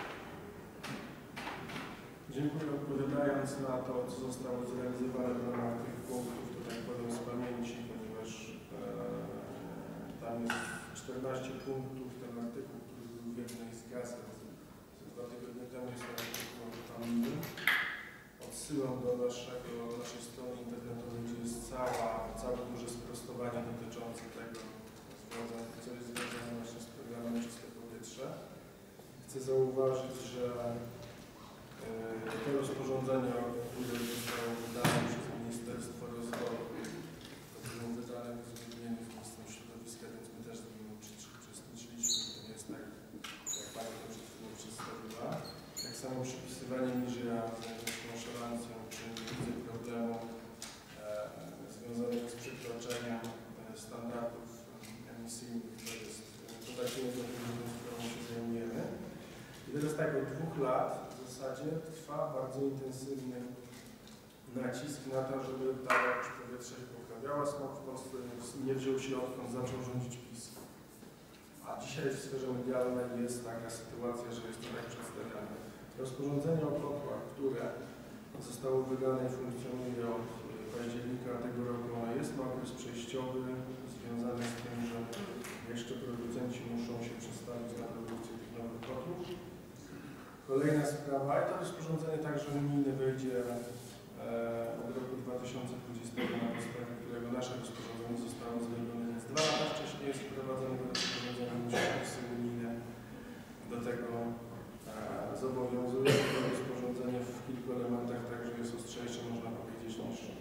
[SPEAKER 2] Dziękuję. Odpowiadając na to, co zostało zrealizowane w ramach tych punktów, to tak powiem z pamięci, ponieważ e, tam jest czternaście punktów, ten artykuł, który był w jednej z gazet z dwa tygodnie temu, jest artykuł tam innym. Odsyłam do naszego, naszej strony internetowej, gdzie jest cała, całe duże sprostowanie dotyczące tego, co jest związane właśnie z programem Czyste Powietrze. Chcę zauważyć, że yy, to rozporządzenie, które zostało wydane przez Ministerstwo Rozwoju, to było wydane w uzgodnieniu z Ministerstwem Środowiska, więc my też w nim uczestniczyliśmy. To nie jest tak, jak Pani to przed chwilą przedstawiła. Tak samo przypisywanie niżej z nonszalancją, czy nie widzę problemu e, związanego z przekroczeniem e, standardów emisyjnych. To jest to takie jedno, z którą się zajmujemy. I teraz tak, od dwóch lat w zasadzie trwa bardzo intensywny nacisk na to, żeby ta jakość powietrza się poprawiała. Smog w Polsce nie wziął się, odkąd zaczął rządzić PiS. A dzisiaj w sferze medialnej jest taka sytuacja, że jest to tak przedstawiane. Rozporządzenie o kotłach, które zostało wydane i funkcjonuje od października tego roku, jest ma okres przejściowy związany z tym, że jeszcze producenci muszą się przestawić na produkcję tych nowych kotłów. Kolejna sprawa, i to rozporządzenie także unijne wejdzie e, od roku dwa tysiące dwudziestego, na podstawie którego nasze rozporządzenie zostało zrobione, więc dwa lata wcześniej jest wprowadzone do rozporządzenia, musi przepisy unijne do tego zobowiązuje. To rozporządzenie w kilku elementach także jest ostrzejsze, można powiedzieć, niż e,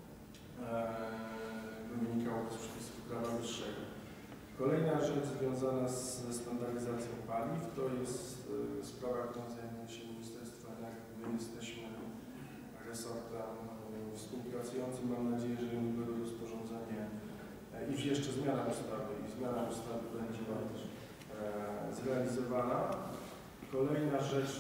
[SPEAKER 2] wynikało z przepisów prawa wyższego. Kolejna rzecz związana z, ze standaryzacją paliw to jest e, sprawa, którą zajmuje się Ministerstwo Energii. My jesteśmy resortem e, współpracującym. Mam nadzieję, że niedługo rozporządzenie e, i jeszcze zmiana ustawy i zmiana ustawy będzie e, zrealizowana. Kolejna rzecz,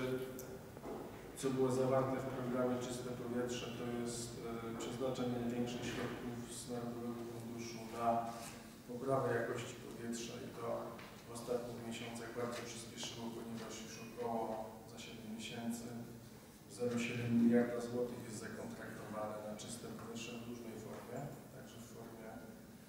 [SPEAKER 2] co było zawarte w programie Czyste Powietrze, to jest e, przeznaczenie większych środków z Narodowego Funduszu na poprawę jakości powietrza i to w ostatnich miesiącach bardzo przyspieszyło, ponieważ już około za siedem miesięcy zero przecinek siedem miliarda złotych jest zakontraktowane na czyste powietrze w różnej formie, także w formie e,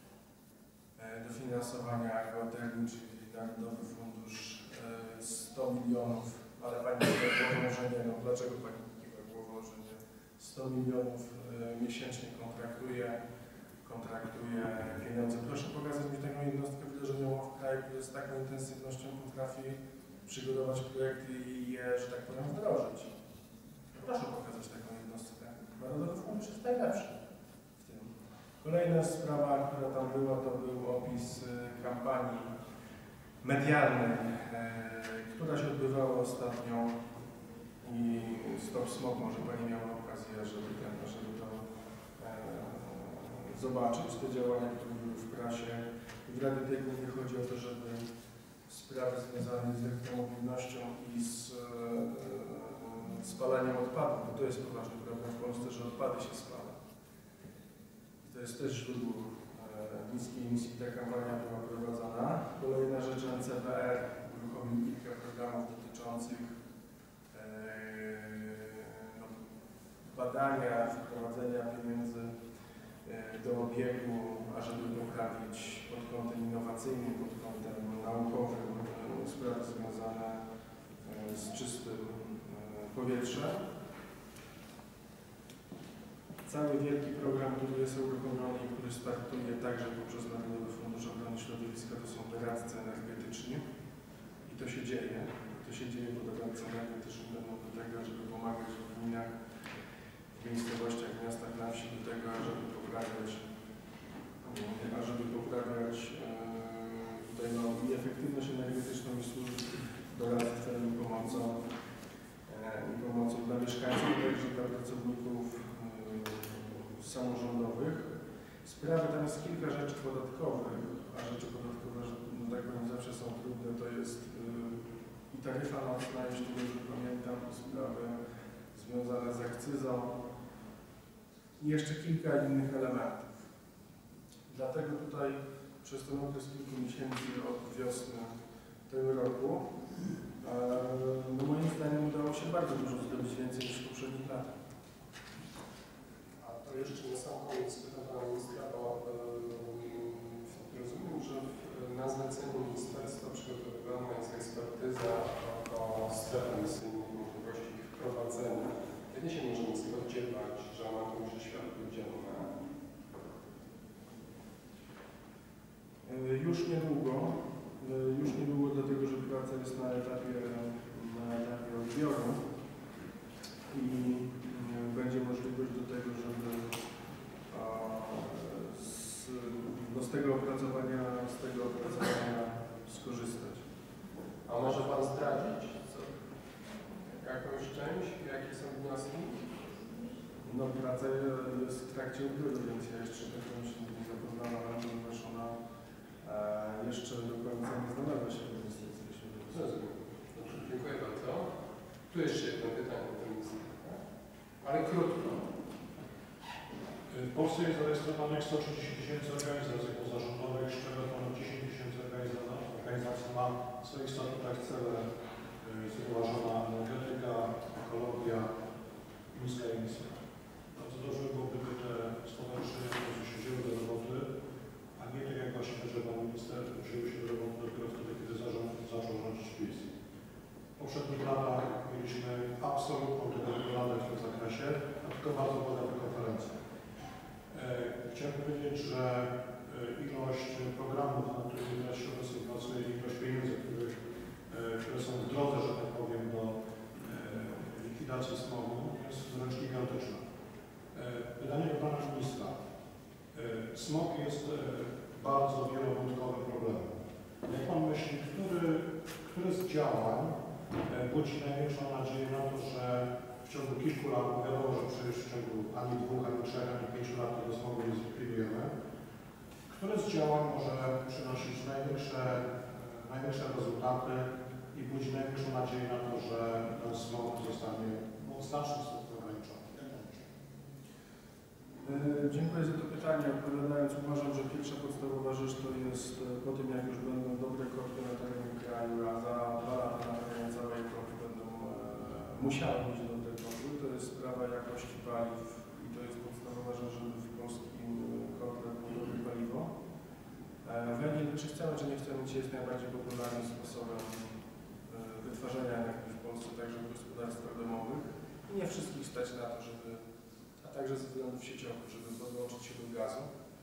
[SPEAKER 2] dofinansowania geotermii, czyli Narodowy Fundusz sto milionów, ale Pani kiwa głową, że nie, no dlaczego Pani kiwa głową, że nie? sto milionów y, miesięcznie kontraktuje, kontraktuje pieniądze. Proszę pokazać mi taką jednostkę wdrożeniową w kraju, która z taką intensywnością potrafi przygotować projekty i je, że tak powiem, wdrożyć. Proszę pokazać taką jednostkę. Narodowy Fundusz jest najlepszy w tym. Kolejna sprawa, która tam była, to był opis y, kampanii medialnej, e, która się odbywała ostatnio i Stop Smog, może Pani miała okazję, żeby, ten, żeby to e, zobaczyć, te działania, które były w prasie. W Radzie tej głównie chodzi o to, żeby sprawy związane z elektromobilnością i z e, spalaniem odpadów, bo to jest poważny problem w Polsce, że odpady się spala. I to jest też źródło niskiej emisji. Ta kampania była prowadzona. Kolejna rzecz, N C B R uruchomił kilka programów dotyczących e, no, badania, wprowadzenia pieniędzy e, do obiegu, ażeby poprawić pod kątem innowacyjnym, pod kątem naukowym e, sprawy związane e, z czystym e, powietrzem. Cały wielki program, który jest uruchomiony i który startuje także poprzez Narodowy Fundusz Ochrony Środowiska, to są doradcy energetyczni i to się dzieje. To się dzieje, bo doradcy energetyczni będą do tego, żeby pomagać w gminach, w miejscowościach, w miastach, na wsi do tego, ażeby poprawiać, ażeby poprawiać e, tutaj no, i efektywność energetyczną i służyć doradztwem i pomocą, e, i pomocą dla mieszkańców, także dla pracowników samorządowych. Sprawy, tam jest kilka rzeczy podatkowych, a rzeczy podatkowe, że no tak powiem, zawsze są trudne, to jest yy, i taryfa nocna, jeśli dobrze pamiętam, i sprawy związane z akcyzą i jeszcze kilka innych elementów. Dlatego tutaj przez ten okres kilku miesięcy od wiosny tego roku. No moim zdaniem udało się bardzo dużo zrobić więcej niż w poprzednich latach.
[SPEAKER 1] A to jeszcze na sam koniec pytam pana ministra, bo yy, rozumiem, że na zlecenie ministerstwa przygotowywana jest ekspertyza o stref emisyjnych i możliwości ich wprowadzenia. Kiedy się możemy spodziewać, że ona to już światło dzienne?
[SPEAKER 2] Już niedługo, już niedługo, dlatego że praca jest na etapie, na etapie odbioru i będzie możliwość do tego, żeby z, no z tego opracowania, z tego opracowania skorzystać.
[SPEAKER 1] A może pan zdradzić co, jakąś część, jakie są wnioski?
[SPEAKER 2] No praca jest w trakcie odbioru, więc ja jeszcze tego nie zapoznałam, ponieważ ona e, jeszcze do końca nie znalazła się w inwestycji.
[SPEAKER 1] Rozumiem. Dobrze, dziękuję bardzo. Tu jeszcze jedno pytanie do ministra, tak? Ale krótko.
[SPEAKER 6] W Polsce jest zarejestrowanych sto trzydzieści tysięcy organizacji pozarządowych, z czego ponad dziesięć tysięcy organizacji ma w swoich statutach cele zrównoważona energetyka, ekologia, niska emisja. Bardzo dobrze byłoby, by te stowarzyszenia się wzięły do roboty, a nie tak jak właśnie że pan minister wzięły się do roboty dopiero wtedy, kiedy zarząd zaczął rządzić PiS. W poprzednich latach mieliśmy absolutną degradadę w tym zakresie, a tylko bardzo bogate konferencje. Chciałem powiedzieć, że ilość programów, na których teraz się obecnie pracuje, ilość pieniędzy, których, które są w drodze, że tak powiem, do likwidacji smogu, jest wręcz gigantyczna. Pytanie do pana ministra. Smog jest bardzo wielowątkowym problemem. Jak pan myśli, który, który z działań budzi największą nadzieję na to, że w ciągu kilku lat, bo wiadomo, że przecież w ciągu ani dwóch, ani trzech, ani pięciu lat tego smogu nie zlikwidujemy. Które z działań może przynosić największe, największe rezultaty i budzi największą nadzieję na to, że ten smog zostanie w znacznym stopniu ograniczony?
[SPEAKER 2] Dziękuję za to pytanie. Odpowiadając, uważam, że pierwsza podstawowa rzecz to jest po tym, jak już będą dobre kroki na terenie kraju, a za dwa lata na terenie całej Europy będą e, musiały być dobre kroki. To jest sprawa jakości paliw i to jest podstawowa rzecz, żeby w polskim kotle było dobre paliwo. E, węgiel, czy chcemy, czy nie chcemy, dzisiaj jest najbardziej popularnym sposobem e, wytwarzania energii w Polsce, także w gospodarstwach domowych. I nie wszystkich stać na to, żeby także ze względów sieciowych, żeby podłączyć się do gazu.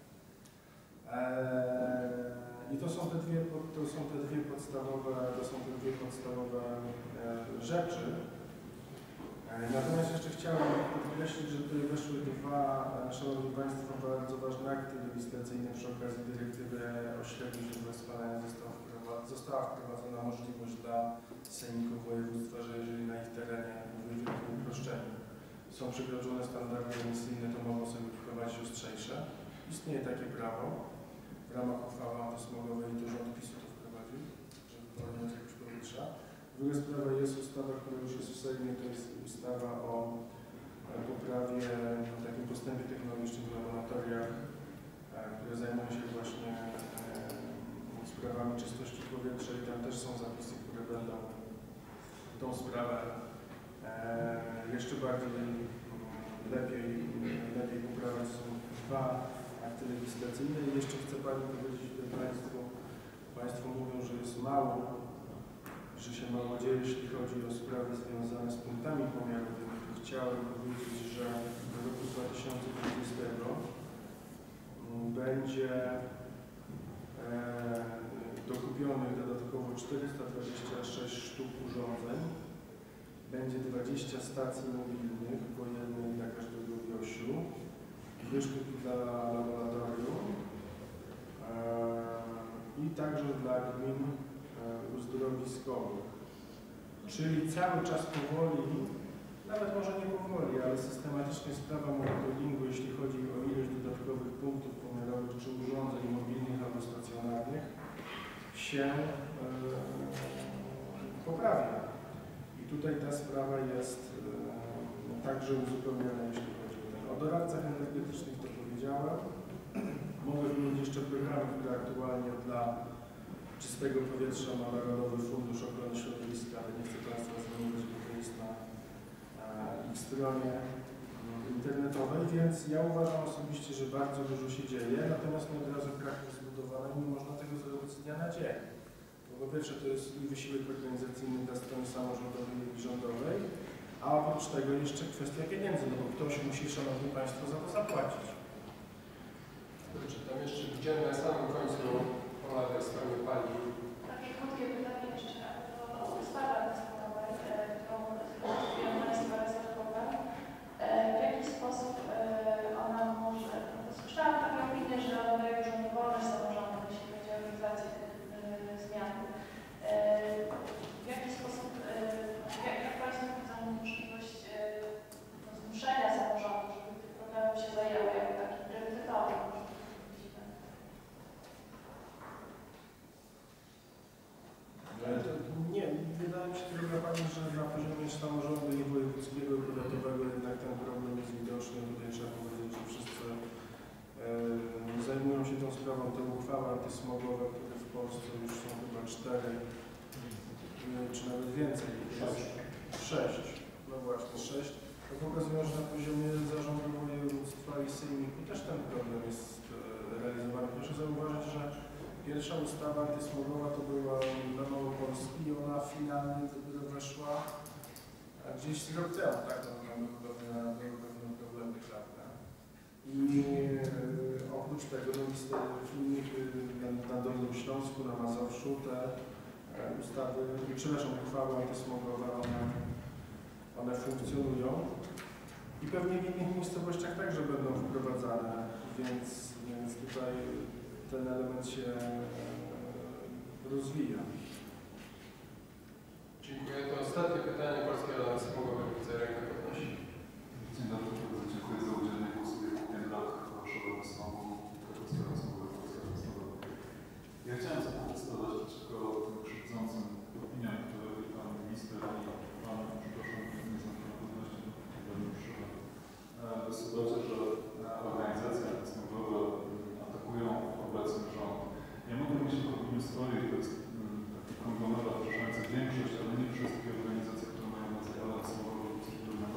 [SPEAKER 2] Eee, I to są te dwie, to są te dwie podstawowe, to są te dwie podstawowe e, rzeczy. E, natomiast jeszcze chciałem podkreślić, że tutaj weszły dwa, Szanowni Państwo, bardzo ważne akty legislacyjne przy okazji dyrektywy o średnim źródle spalania została wprowadzona, została wprowadzona możliwość dla sejmików województwa, że jeżeli na ich terenie, mówię w uproszczeniu, są przekroczone standardy emisyjne, to mogą sobie wprowadzić ostrzejsze. Istnieje takie prawo w ramach uchwały antysmogowej i to rząd PiS-u to wprowadził, żeby porównać jakość powietrza. Druga sprawa jest ustawa, która już jest w Sejmie, to jest ustawa o poprawie, o takim postępie technologicznym w laboratoriach, które zajmują się właśnie sprawami czystości powietrza i tam też są zapisy, które będą tą sprawę jeszcze bardziej, lepiej, lepiej poprawiać. Są dwa akty legislacyjne i jeszcze chcę Pani powiedzieć, że Państwo, Państwo mówią, że jest mało, że się mało dzieje, jeśli chodzi o sprawy związane z punktami pomiarowymi. Chciałem powiedzieć, że w roku dwa tysiące dwudziestym będzie e, dokupionych dodatkowo czterysta dwadzieścia sześć sztuk urządzeń. Będzie dwadzieścia stacji mobilnych, po jednej dla każdego wioślu, dwie sztuki dla laboratorium e, i także dla gmin e, uzdrowiskowych. Czyli cały czas powoli, nawet może nie powoli, ale systematycznie sprawa monitoringu, jeśli chodzi o ilość dodatkowych punktów pomiarowych czy urządzeń mobilnych albo stacjonarnych, się e, poprawia. I tutaj ta sprawa jest e, także uzupełniona, jeśli chodzi o ten. O doradcach energetycznych to powiedziałem. Mogę wymienić jeszcze programy, które aktualnie czystego powietrza ma Narodowy Fundusz Ochrony Środowiska, ale nie chcę Państwa zajmować, bo to jest na ich stronie internetowej, więc ja uważam osobiście, że bardzo dużo się dzieje, natomiast nie od razu krach jest zbudowany, nie można tego zrobić z dnia na dzień. Bo po pierwsze to jest i wysiłek organizacyjny dla strony samorządowej i rządowej, a oprócz tego jeszcze kwestia pieniędzy, no bo ktoś musi, Szanowni Państwo, za to zapłacić.
[SPEAKER 1] Dobrze, tam jeszcze widziałem na samym końcu pola tej strony pani.
[SPEAKER 7] Takie krótkie pytanie jeszcze o ustawę dyscyplinarną, którą zgłosiłem Państwa rezerwowe. W jaki sposób ona może, słyszałam takie opinie, że ona daje dużą wolność samorządom, jeśli chodzi o organizację tych zmian. W jaki sposób, jak, jak Państwo widzą możliwość zmuszenia samorządu, żeby tym problemem się zajęły jako takim priorytetowym?
[SPEAKER 2] Nie, wydaje mi się, droga Pani, że na poziomie samorządu i wojewódzkiego i powiatowego jednak ten problem jest widoczny. Tutaj trzeba powiedzieć, że wszyscy e, zajmują się tą sprawą. Te uchwały antysmogowe, które w Polsce już są chyba cztery, e, czy nawet więcej. Sześć. Sześć. No właśnie, sześć. To pokazują, że na poziomie zarządu województwa i sejmiku też ten problem jest e, realizowany. Proszę zauważyć, że pierwsza ustawa antysmogowa to była dla Małopolski i ona finalnie dopiero weszła gdzieś rok temu, tak? No, mamy pewne problemy, prawda? I e, oprócz tego no, w innych, na, na Dolnym Śląsku, na Mazowszu te e, ustawy, przepraszam, uchwały antysmogowe, one, one funkcjonują i pewnie w innych miejscowościach także będą wprowadzane, więc, więc tutaj ten element się rozwija.
[SPEAKER 1] Dziękuję. To ostatnie pytanie Polskiej Rady Smogowej. Widzę, rękę podnosi.
[SPEAKER 8] Dzień dobry, dziękuję za udzielenie głosu. Jakub Jędrak, Warszawa Smogu, Polskiego Smogowego, Polskiego Smogowego. Ja chciałem zaprotestować przeciwko tym krzywdzącym opiniom, które pan minister i pan, przepraszam, nie znam pana pewności, będę przyszedł. Sytuacja, że organizacje smogowe atakują obecny rząd. Ja mogę myśleć o opinii swojej, to jest taki konglomerat zrzeszający większość, ale nie wszystkie organizacje, które mają na celu smogowe lub coś podobnego.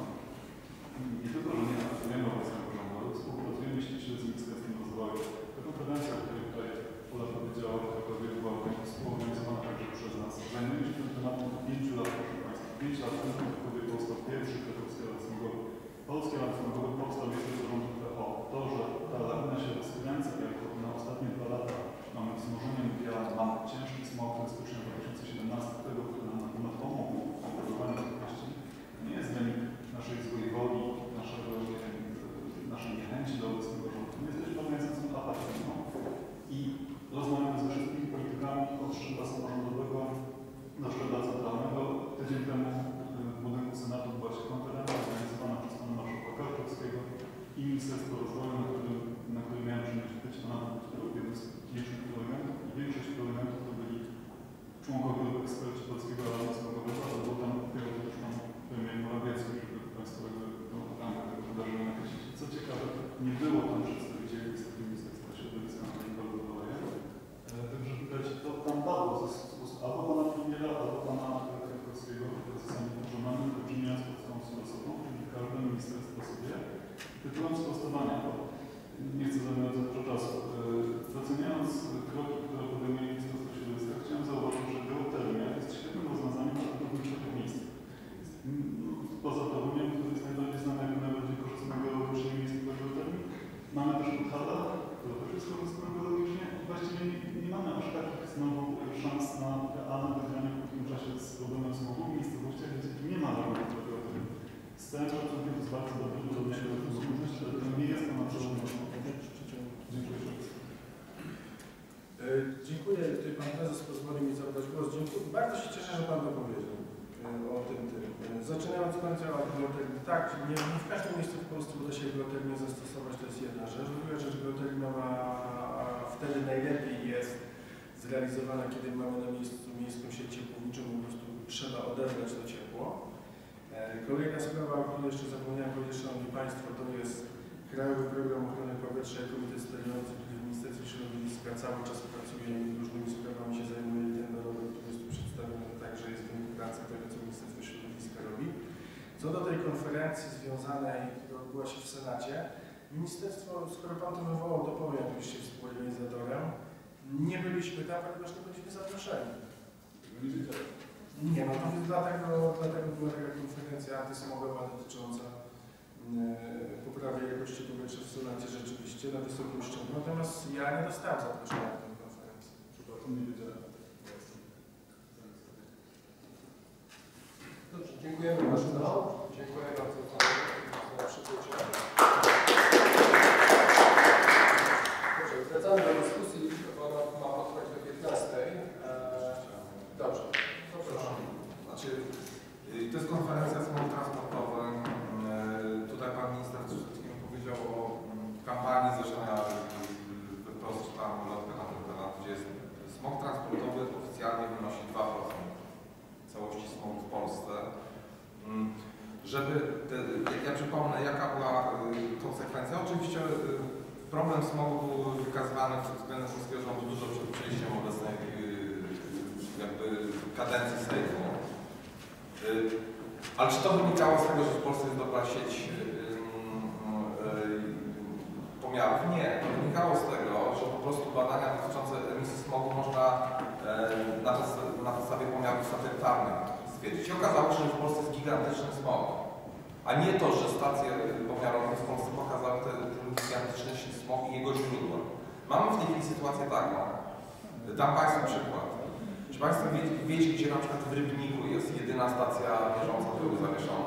[SPEAKER 8] I tylko, że nie atakujemy obecnego rządu, ale współpracujemy ściśle z Ministerstwem Rozwoju. Ta konferencja, o której tutaj Ola powiedziała, która była współorganizowana także przez nas, zajmuje się tym tematem od pięciu lat, proszę Państwa. Pięć lat temu, kiedy powstał pierwszy Krakowski Rad Smogowy. Polski Rad Smogowy powstał jeszcze do rządu P O. To, że ta lawina się rozkręca, jak na ostatnie dwa lata mamy wzmożenie medialne, mamy ciężki smog w styczniu dwa tysiące siedemnastego, który nam na temat pomógł w opracowaniu odpowiedzi, nie jest wynik naszej złej woli, naszego, naszej niechęci do obecnego rządu. My jesteśmy organizacją apatyjną i rozmawiamy ze wszystkimi politykami od szczebla samorządowego do szczebla centralnego. Tydzień temu w budynku Senatu była się konferencja organizowana przez pana marszałka Karczewskiego i Ministerstwo Rozwoju, na którym, na którym miałem przyjemność być ponad jednym z licznych prelegentów i większość prelegentów to byli członkowie lub eksperci Polskiego Rady Smogowego, ale był tam też pan premier Morawiecki, żeby państwowego rangę tego wydarzenia nakreślić. Co ciekawe, nie było tam przedstawicieli niestety Ministerstwa Środowiska na tej Koleje. Także widać, to tam padło ze sposób albo pana premiera, albo pana Krakowskiego, procesami, że mamy do czynienia z podstawą osobą, czyli każde ministerstwo sobie. Tytułem sprostowania, bo nie chcę zajmować za dużo czasu. Doceniając kroki, które podejmuje Ministerstwo Środowiska, chciałem zauważyć, że geotermia jest świetnym rozwiązaniem dla budowniczych miejsc. Poza Toruniem, który jest najbardziej znany jako najbardziej korzystny geologicznie miejsce dla geotermii, mamy też Podhala, które też jest korzystne geologicznie i właściwie nie, nie mamy aż takich znowu szans na realne wygranie w krótkim czasie z problemem smogu w miejscowościach, gdzie nie ma żadnych geotermii. Z całym szacunkiem to jest bardzo dobre budowanie geotermii, ale to nie jest na przełomie. Dziękuję bardzo.
[SPEAKER 2] Dziękuję. Tutaj Pan Prezes pozwoli mi zabrać głos. Dziękuję. Bardzo się cieszę, że Pan dopowiedział o tym. tym. Zaczynając końca od geotermii. Tak, nie, nie w każdym miejscu w Polsce uda się geotermię zastosować, to jest jedna rzecz. Druga rzecz, geotermia ma wtedy najlepiej jest zrealizowana, kiedy mamy na miejscu miejską sieć ciepłowniczą, po prostu trzeba odebrać to ciepło. Kolejna sprawa, o której jeszcze zapomniałem powiedzieć, Szanowni Państwo, to jest Krajowy Program Ochrony Powietrza i Komitet Sterujący, który w Ministerstwie Środowiska cały czas pracuje i różnymi konferencji związanej, która odbyła się w Senacie, ministerstwo, skoro Pan to wywołał, to powiem, oczywiście współorganizatorem, nie byliśmy tam, ponieważ nie byliśmy zaproszeni. Nie, no to dlatego, dlatego była taka konferencja antysmogowa dotycząca yy, poprawy jakości powietrza w Senacie rzeczywiście na wysokim szczeblu. Natomiast ja nie dostałem zaproszenia na tę konferencję.
[SPEAKER 8] Przepraszam, nie wiedziałem.
[SPEAKER 1] Dobrze, dziękujemy bardzo. Dziękuję bardzo za, za przybycie. Dobrze, wracamy do dyskusji, bo ona ma potrwać do piętnastej. Eee, dobrze, to proszę.
[SPEAKER 3] Znaczy, to jest konferencja smogu transportowej. Tutaj Pan Minister przede wszystkim powiedział o kampanii, zresztą ja wprost czytałem ulotkę na ten temat, gdzie jest smog transportowy oficjalnie wynosi dwa procent całości smogu w Polsce. Żeby, te, jak ja przypomnę, jaka była konsekwencja, oczywiście problem smogu był wykazywany względem polskiego rządu dużo przed przejściem obecnej jakby kadencji Sejmu. Ale czy to wynikało z tego, że w Polsce jest dobra sieć pomiarów? Nie. To wynikało z tego, że po prostu badania dotyczące emisji smogu można na, to, na podstawie pomiarów satelitarnych stwierdzić. I okazało się, że w Polsce jest gigantyczny smog. A nie to, że stacje pomiarowe w Polsce pokazały ten, ten gigantyczny smog i jego źródła. Mamy w tej chwili sytuację taką. Dam Państwu przykład. Czy Państwo wiecie, wiecie, gdzie na przykład w Rybniku jest jedyna stacja bieżąca, która jest zawieszona?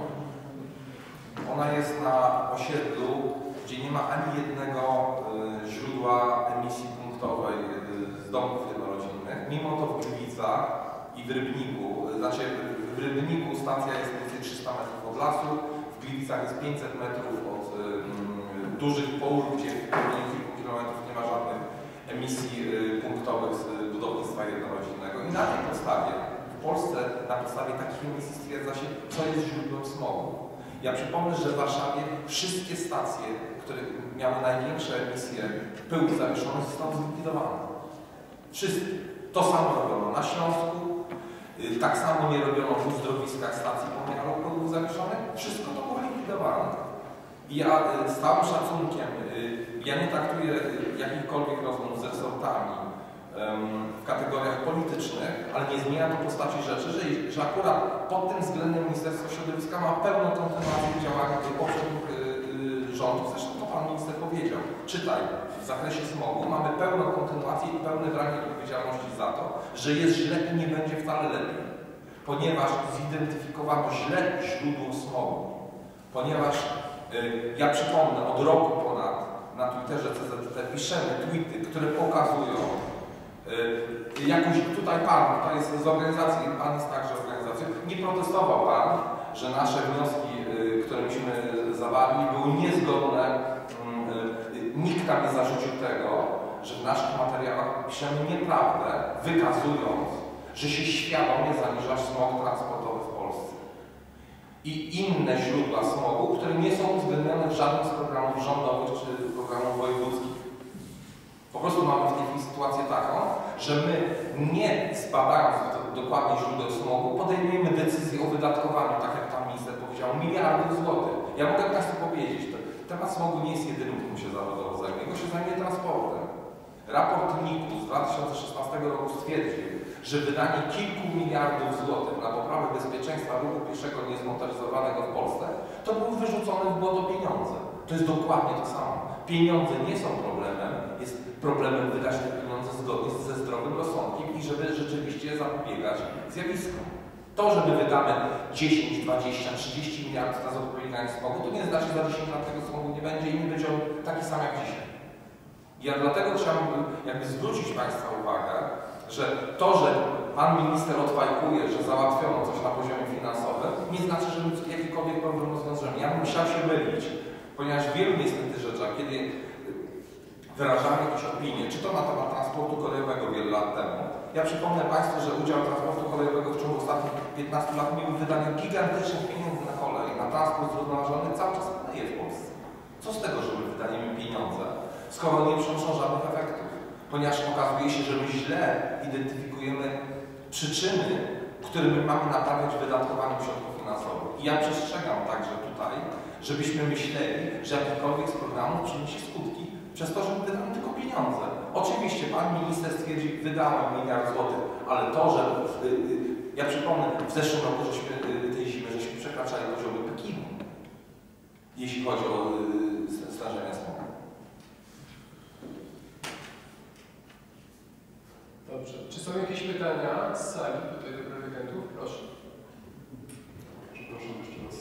[SPEAKER 3] Ona jest na osiedlu, gdzie nie ma ani jednego y, źródła emisji punktowej y, z domów jednorodzinnych. Mimo to w Gliwicach i w Rybniku, y, znaczy w Rybniku stacja jest mniej więcej trzysta metrów od lasu, w Gliwicach jest pięćset metrów od y, y, dużych pól, gdzie w promieniu kilku kilometrów nie ma żadnych emisji y, punktowych z y, budownictwa jednorodzinnego. I na tej podstawie w Polsce na podstawie takich emisji stwierdza się, co jest źródłem smogu. Ja przypomnę, że w Warszawie wszystkie stacje, które miały największe emisje pyłu zawieszonych, zostały zlikwidowane. Wszystkie. To samo robiono na Śląsku, y, tak samo nie robiono w uzdrowiskach stacji pomiaru pyłów zawieszonych. Wszystko to było likwidowane. I ja y, z całym szacunkiem, y, ja nie traktuję y, jakichkolwiek rozmów z resortami w kategoriach politycznych, ale nie zmienia to postaci rzeczy, że, że akurat pod tym względem Ministerstwo Środowiska ma pełną kontynuację działań poprzednich yy, rządów. Zresztą to Pan Minister powiedział. Czytaj, w zakresie smogu mamy pełną kontynuację i pełne branie odpowiedzialności za to, że jest źle i nie będzie wcale lepiej. Ponieważ zidentyfikowano źle źródło smogu. Ponieważ yy, ja przypomnę, od roku ponad na Twitterze C Z T piszemy tweety, które pokazują, jakoś tutaj Pan, to jest z organizacji, Pan jest także organizacją, nie protestował Pan, że nasze wnioski, które myśmy zawarli, były niezgodne, nikt tam nie zarzucił tego, że w naszych materiałach piszemy nieprawdę, wykazując, że się świadomie zaniża smog transportowy w Polsce. I inne źródła smogu, które nie są uwzględnione w żadnym z programów rządowych czy programów wojewódzkich. Po prostu mamy w tej chwili sytuację taką, że my nie zbadając dokładnie źródeł smogu, podejmujemy decyzję o wydatkowaniu, tak jak Pan Minister powiedział, miliardów złotych. Ja mogę Państwu powiedzieć, to temat smogu nie jest jedynym, którym się zawodowo zajmuje, bo się zajmuje transportem. Raport N I K U z dwa tysiące szesnastego roku stwierdził, że wydanie kilku miliardów złotych na poprawę bezpieczeństwa ruchu pieszego niezmotoryzowanego w Polsce to były wyrzucone w błoto pieniądze. To jest dokładnie to samo. Pieniądze nie są problemem, jest problemem wydać te pieniądze zgodnie ze zdrowym rozsądkiem i żeby rzeczywiście zapobiegać zjawiskom. To, że my wydamy dziesięć, dwadzieścia, trzydzieści miliardów na zapobieganie smogu, to nie znaczy, że za dziesięć lat tego smogu nie będzie i nie będzie on taki sam jak dzisiaj. Ja dlatego chciałbym jakby zwrócić Państwa uwagę, że to, że Pan Minister odfajkuje, że załatwiono coś na poziomie finansowym, nie znaczy, że my jakikolwiek problem rozwiążemy. Ja bym musiał się mylić, ponieważ w wielu niestety rzeczach, kiedy wyrażamy jakieś opinie, czy to na temat transportu kolejowego wiele lat temu. Ja przypomnę Państwu, że udział transportu kolejowego w ciągu ostatnich piętnastu lat mimo wydania gigantycznych pieniędzy na kolej, na transport zrównoważony cały czas maleje w Polsce. Co z tego, że my wydajemy pieniądze, skoro nie przynoszą żadnych efektów? Ponieważ okazuje się, że my źle identyfikujemy przyczyny, które my mamy naprawiać wydatkowaniem środków finansowych. finansowych. I ja przestrzegam także tutaj, żebyśmy myśleli, że jakikolwiek z programów przyniesie skutki przez to, że wydamy tylko pieniądze. Oczywiście pan minister stwierdzi, wydałem miliard złotych, ale to, że ja przypomnę, w zeszłym roku żeśmy tej zimy żeśmy przekraczali poziomy Pekinu, jeśli chodzi o stężenie smogu.
[SPEAKER 1] Dobrze. Czy są jakieś pytania z sali tutaj do prelegentów? Proszę.
[SPEAKER 8] Przepraszam jeszcze raz.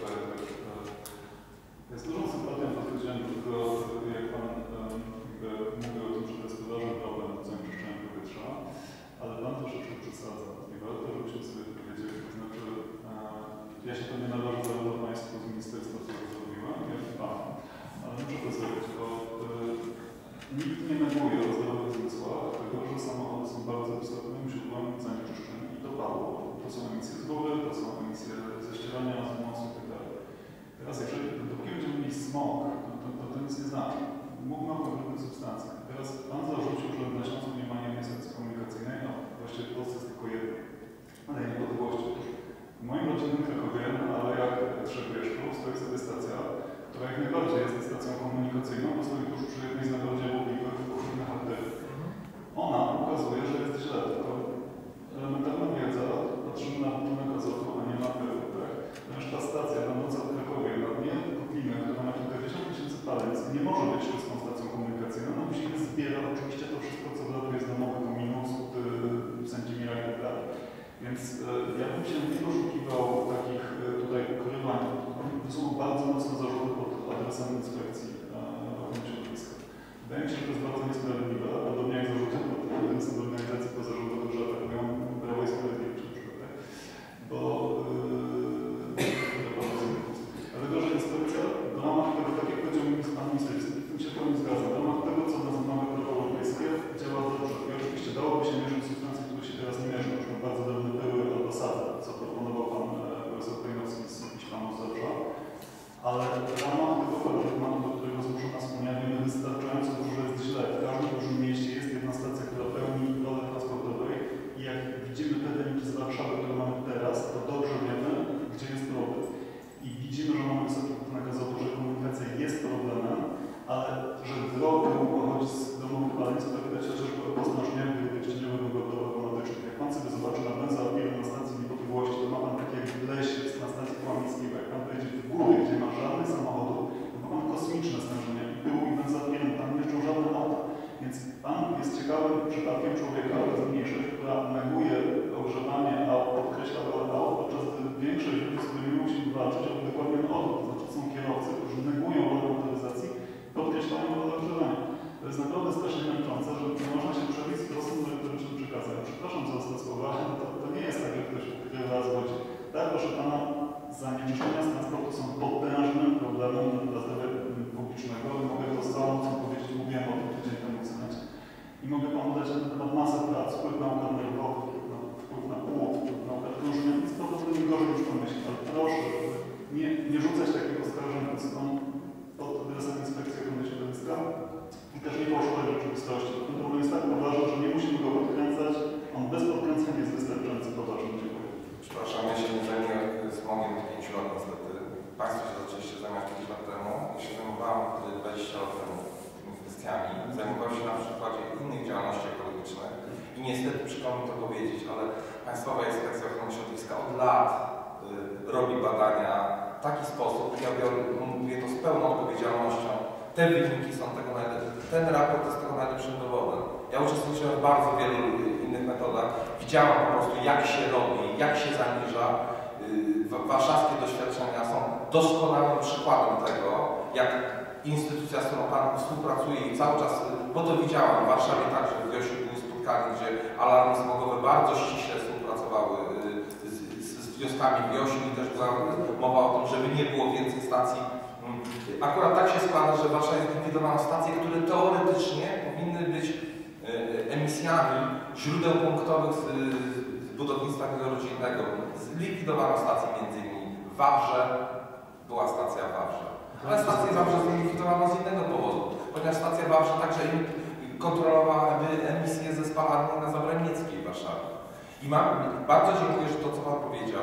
[SPEAKER 8] Ja z dużą sympatią podchodziłem do tego, jak Pan mówił o tym, że to jest poważny problem z zanieczyszczeniem powietrza, ale Pan troszeczkę przesadza i warto, żebyśmy sobie to powiedzieli. To znaczy, ja się pewnie należę zarówno Państwu z Ministerstwa, co zrobiłem, jak i Panu, ale muszę powiedzieć, bo nikt nie neguje o zdrowych zmysłach tego, że samochody są bardzo istotnym źródłem zanieczyszczeń i to padło. To są emisje z góry, to są emisje ze ścierania z mocy itd. Teraz jeżeli dopóki będziemy mieli smog, to, to, to, to nic nie znaczy. Mówmy o konkretnych substancjach. Teraz Pan zarzucił, że na Śląsku nie ma jednej stacji komunikacyjnej, no właściwie w Polsce jest tylko jedna. Ale ja nie podgłoście. W moim rodzinnym Krakowie, ale jak Trzebieszków, stoi sobie stacja, która jak najbardziej jest stacją komunikacyjną, bo stoi tuż przy jednej z najbardziej budowanych pochównych arterii. Ona ukazuje, że jest źle, tylko elementarna wiedza, patrzymy na budynek azotu, a nie na pył, tak? Ponieważ ta stacja będąca w Krakowie na dnie Kotliny, która ma kilkadziesiąt tysięcy palec, nie może być czystą stacją komunikacyjną, ona musi zbierać oczywiście to wszystko, co wlatuje z domowych kominów, z Sędzimira i tak dalej. Więc e, ja bym się nie poszukiwał takich e, tutaj ukrywań. To są bardzo mocne zarzuty pod adresem inspekcji ochrony środowiska. Wydaje mi się, że to jest bardzo niesprawiedliwe, podobnie jak zarzuty pod adresem organizacji pozarządowych, że atakują Prawo i Sprawiedliwość na przykład, tak? Bo yy, dlatego, że inspekcja w ramach tego, tak jak powiedział pan minister, z tym się pełni zgadzam, w ramach tego, co nas mamy prawo europejskie, działa dobrze. I oczywiście dałoby się mierzyć substancje, które się teraz nie mierzą, na przykład bardzo drobne pyły albo sady, co proponował pan profesor Pejnowski z Hiszpanu z Zabrza. Ale w ramach tego paradygmatu, do którego zmusza nas Unia, wiemy wystarczająco dużo, że jest źle. W każdym dużym mieście jest jedna stacja, która pełni rolę transportowej i jak widzimy te wyniki z Warszawy, które mamy teraz, to dobrze wiemy, gdzie jest problem. I widzimy, że mamy wysoki budynek azotu, że komunikacja jest problemem, ale że drogę pochodzi z domowych palenic, to widać chociażby o poznaczniach wyjściowego wygodowego medycznych. Jak pan sobie zobaczy na benzoapirę na stacji Niepodległości, to ma pan takie jak w lesie na stacji Kłamickiej, jak pan wejdzie w góry, gdzie ma żadnych samochodów, to ma pan kosmiczne stężenia i pyłu i benzoapirę, tam nie jeżdżą żadne auta. Więc pan jest ciekawym przypadkiem człowieka, rozumniejszych, która neguje ogrzewanie aut, podkreśla rolę aut, podczas gdy większość ludzi, z którymi musimy walczyć, o dokładnie odwrót. To znaczy są kierowcy, którzy negują rolę motoryzacji, podkreślają rolę ogrzewania. To jest naprawdę strasznie męczące, że nie można się przebić z prostym merytorycznym przekazem. Przepraszam za te słowa, ale to, to nie jest tak, że ktoś ukrywa zgodzi. Tak, proszę pana, zanieczyszczenia z transportu są potężnym problemem dla zdrowia publicznego. Mogę to z całą mocą powiedzieć, mówiłem o tym tydzień temu w Senacie. I mogę panu dać na ten temat masę prac, wpływ na układ nerwowy, wpływ na, wpływ na płód, wpływ na układ krążenia, więc prawdopodobnie gorzej niż pan myśli. Ale proszę, nie, nie rzucać takich oskarżeń pod adresem Inspekcji Ochrony Środowiska i też nie fałszować rzeczywistości. Ten problem jest tak poważny, że nie musimy go podkręcać. On bez podkręcenia jest wystarczająco poważny. Dziękuję.
[SPEAKER 3] Przepraszam, ja się nie zajmuję smogiem od pięciu lat niestety. Państwo się zaczęliście zajmować pięć lat temu. Ja się zajmowałem dwadzieścia lat temu tymi kwestiami. Zajmowałem się na przykładzie innych działalności ekologicznych i niestety przykro mi to powiedzieć, ale Państwowa Inspekcja Ochrony Środowiska od lat y, robi badania w taki sposób, ja biorę, mówię to z pełną odpowiedzialnością. Te wyniki są tego najlepszym. Ten raport jest tego najlepszym dowodem. Ja uczestniczyłem w bardzo wielu innych metodach. Widziałem po prostu, jak się robi, jak się zaniża. Warszawskie doświadczenia są doskonałym przykładem tego, jak instytucja, z którą Pan współpracuje i cały czas, bo to widziałem w Warszawie także, w Wioślu były spotkania, gdzie alarmy smogowe bardzo ściśle współpracowały z, z, z wioskami Wiośli i też była mowa o tym, żeby nie było więcej stacji. Akurat tak się składa, że Warszawa zlikwidowano stacje, które teoretycznie powinny być emisjami źródeł punktowych z, z budownictwa wielorodzinnego. Zlikwidowano stację między innymi w Wawrze, była stacja w Wawrze. Ale stację Wawrze zlikwidowano z innego powodu, ponieważ stacja Wawrze także kontrolowała emisje ze spalarni na Zabranieckiej w Warszawie. I mam, bardzo dziękuję, że to, co Pan powiedział,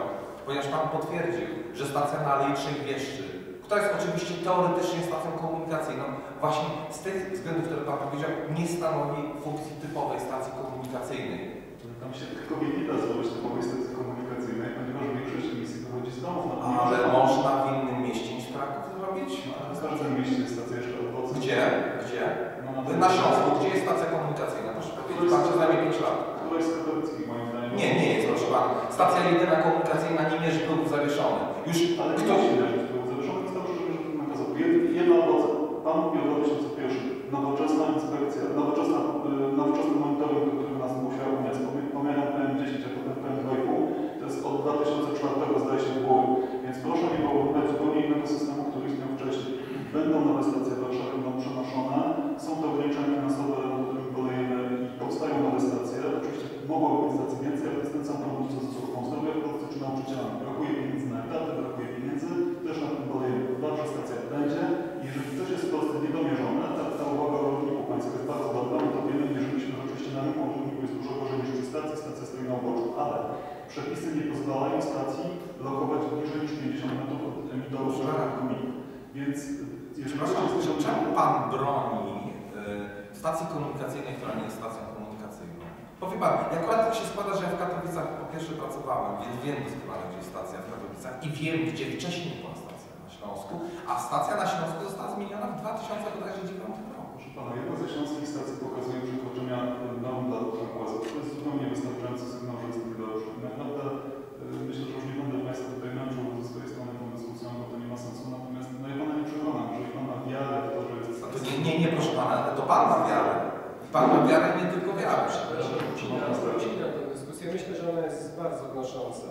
[SPEAKER 3] ponieważ Pan potwierdził, że stacja na Alei Trzech Wieszczy, która jest oczywiście teoretycznie stacją komunikacyjną, właśnie z tych względów, które Pan powiedział, nie stanowi funkcji typowej stacji komunikacyjnej.
[SPEAKER 8] Tam się tylko nie da zrobić typowej stacji komunikacyjnej, ponieważ większość emisji wychodzi z domów.
[SPEAKER 3] Ale można w innym mieście niż Kraków zrobić?
[SPEAKER 8] W każdym mieście jest stacja jeszcze odwodna.
[SPEAKER 3] Gdzie? Gdzie?
[SPEAKER 8] No, na,
[SPEAKER 3] Na Śląsku, gdzie jest stacja komunikacyjna? Proszę powiedzieć, Pan się zajmie pięć lat.
[SPEAKER 8] Któraś z katolickich, moim zdaniem.
[SPEAKER 3] Nie, nie jest, proszę Pana. Stacja jedyna komunikacyjna nie mierzy progów zawieszonych. Już
[SPEAKER 8] Ale
[SPEAKER 3] kto...
[SPEAKER 8] kto się mierzy z progów zawieszonych? Wystarczy, że mierzy prog nakazowy. Jedno owoce. Pan mówi o dwa tysiące pierwszym. Nowoczesna inspekcja, nowoczesna, nowoczesny monitoring, do którego nas musiała Unia. Pomijam P M dziesięć, a potem P M dwa i pół. To jest od dwa tysiące czwartego, zdaje się, w głowy. Więc proszę nie porównywać zupełnie innego systemu, który istniał wcześniej. Będą nowe stacje w Warszawie, będą przenoszone. Są to ograniczenia finansowe, nad którymi bolejemy i powstają nowe stacje. Oczywiście mogłoby być stacji więcej, ale to jest ten sam problem, co z służbą zdrowia w Polsce czy nauczycielami. Brakuje pieniędzy na etaty, brakuje pieniędzy, też na tym bolejemy. Wasza stacja będzie. Jeżeli coś jest w Polsce niedomierzone, ta, ta uwaga rolników pańska jest bardzo dobra, no to wiemy, mierzyliśmy, że oczywiście na rynku rolników jest dużo gorzej niż przy stacji, stacja stoi na uboczu, ale przepisy nie pozwalają stacji lokować bliżej niż pięćdziesiąt metrów od emitorów gmin. Więc jeżeli
[SPEAKER 3] Przepraszam, czemu Pan broni y, stacji komunikacyjnej, która nie jest stacją komunikacyjną? Powie Pan, akurat tak się składa, że ja w Katowicach po pierwsze pracowałem, więc wiem doskonale, gdzie jest stacja w Katowicach i wiem, gdzie wcześniej była stacja na Śląsku, a stacja na Śląsku została zmieniona w dwa tysiące dziewiątym roku.
[SPEAKER 8] Proszę Pana, jedna ze śląskich stacji pokazuje przekroczenia norm dla ruchu azotu. To jest zupełnie wystarczający sygnał, że jest to dobrze. Naprawdę myślę, że już nie będę Państwa tutaj męczył ze swojej strony tą dyskusją, bo to nie ma sensu. Natomiast no ja Pana nie przekonam, jeżeli Pan ma wiarę w to, że jest...
[SPEAKER 3] To nie, nie, nie, proszę Pana, to Pan ma wiarę. Pan ma wiarę i nie tylko wiarę.
[SPEAKER 1] Przepraszam, ucinam tę dyskusję. Myślę, że ona jest bardzo wnosząca,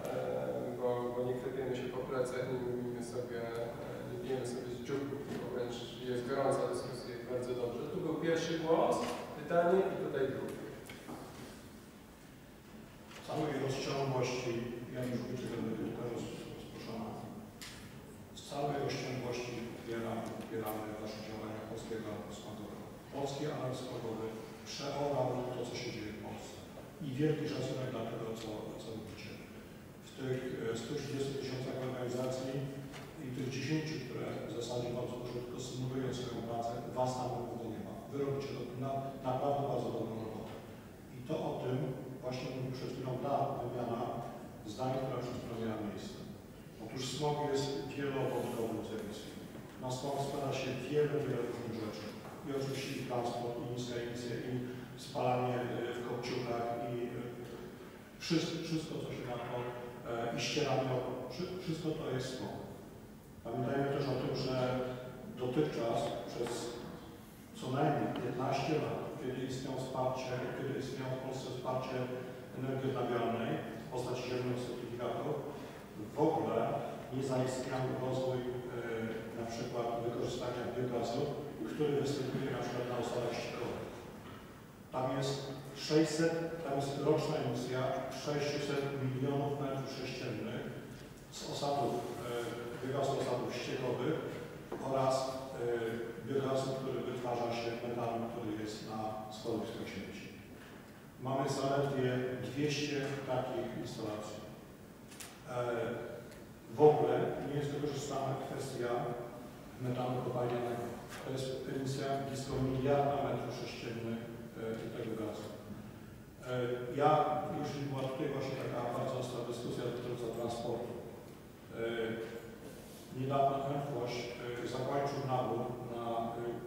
[SPEAKER 1] bo, bo nie klepiemy się po plecach, nie mówimy sobie, nie bijemy sobie z dziurków, tylko wręcz jest gorąca dyskusja i bardzo dobrze. Tu był pierwszy głos, pytanie i tutaj drugi.
[SPEAKER 6] W całej rozciągłości, ja już widzę, że będę tylko rozproszona, w całej rozciągłości popieram, popieramy Wasze działania Polskiego Alarmu Smogowego. Polski Alarm Smogowy przeorał to, co się dzieje w Polsce. I wielki szacunek dla tego, co, co robicie. W tych stu trzydziestu tysiącach organizacji i tych dziesięciu, które w zasadzie bardzo dużo tylko symulują swoją pracę, Was tam w nie ma. Wy robicie na, naprawdę bardzo dobrą robotę. I to o tym właśnie mówił przed chwilą ta wymiana zdań, która przed chwilą miała miejsce. Otóż smog jest wielowątkowym zjawiskiem. Na smog składa się wiele, wiele różnych rzeczy. I oczywiście i transport, i niska emisja, i spalanie w kopciuchach, i wszystko, wszystko co się na to, i ścieranie opon. Wszystko to jest smog. Pamiętajmy też o tym, że dotychczas przez co najmniej piętnaście lat, kiedy istniało wsparcie, kiedy istniało w Polsce wsparcie energii odnawialnej w postaci zielonych certyfikatów, w ogóle nie zaistniał rozwój e, na przykład wykorzystania biogazu, który występuje na przykład na osadach ściekowych. Tam jest sześćset, tam jest roczna emisja sześćset milionów metrów sześciennych z osadów, e, biogazu osadów ściekowych oraz e, biogazu, który wytwarza się metanu, który jest na składowiskach śmieci. Mamy zaledwie dwieście takich instalacji. E, w ogóle nie jest wykorzystana kwestia metanu kopalnianego. To jest emisja blisko miliarda metrów sześciennych e, tego gazu. E, ja, już była tutaj właśnie taka bardzo ostra dyskusja dotycząca transportu. E, niedawno Enfłoś e, zakończył nabór na e,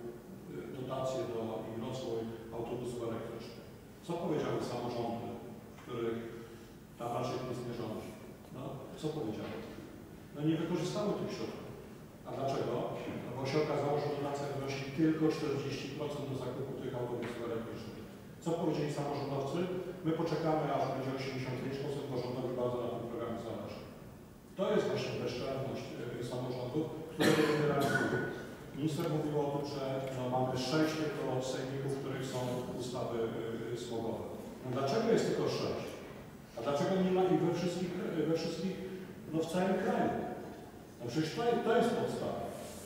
[SPEAKER 6] dotacje do i rozwój autobusów elektrycznych. Co powiedziały samorządy, w których tam raczej nic nie rządzi? No, co powiedziały? No nie wykorzystały tych środków. A dlaczego? No bo się okazało, że dotacja wynosi tylko czterdzieści procent do zakupu tych autobusów elektrycznych. Co powiedzieli samorządowcy? My poczekamy, aż będzie osiemdziesiąt pięć procent, bo rządowi bardzo na tym programie zależy. To jest właśnie bezczelność samorządów, które nie realizują. Minister mówił o tym, że no, mamy sześć tylko sejmików, w których są ustawy yy, smogowe. No dlaczego jest tylko sześć? A dlaczego nie ma ich we wszystkich, we wszystkich no w całym kraju? No przecież to, to jest podstawa.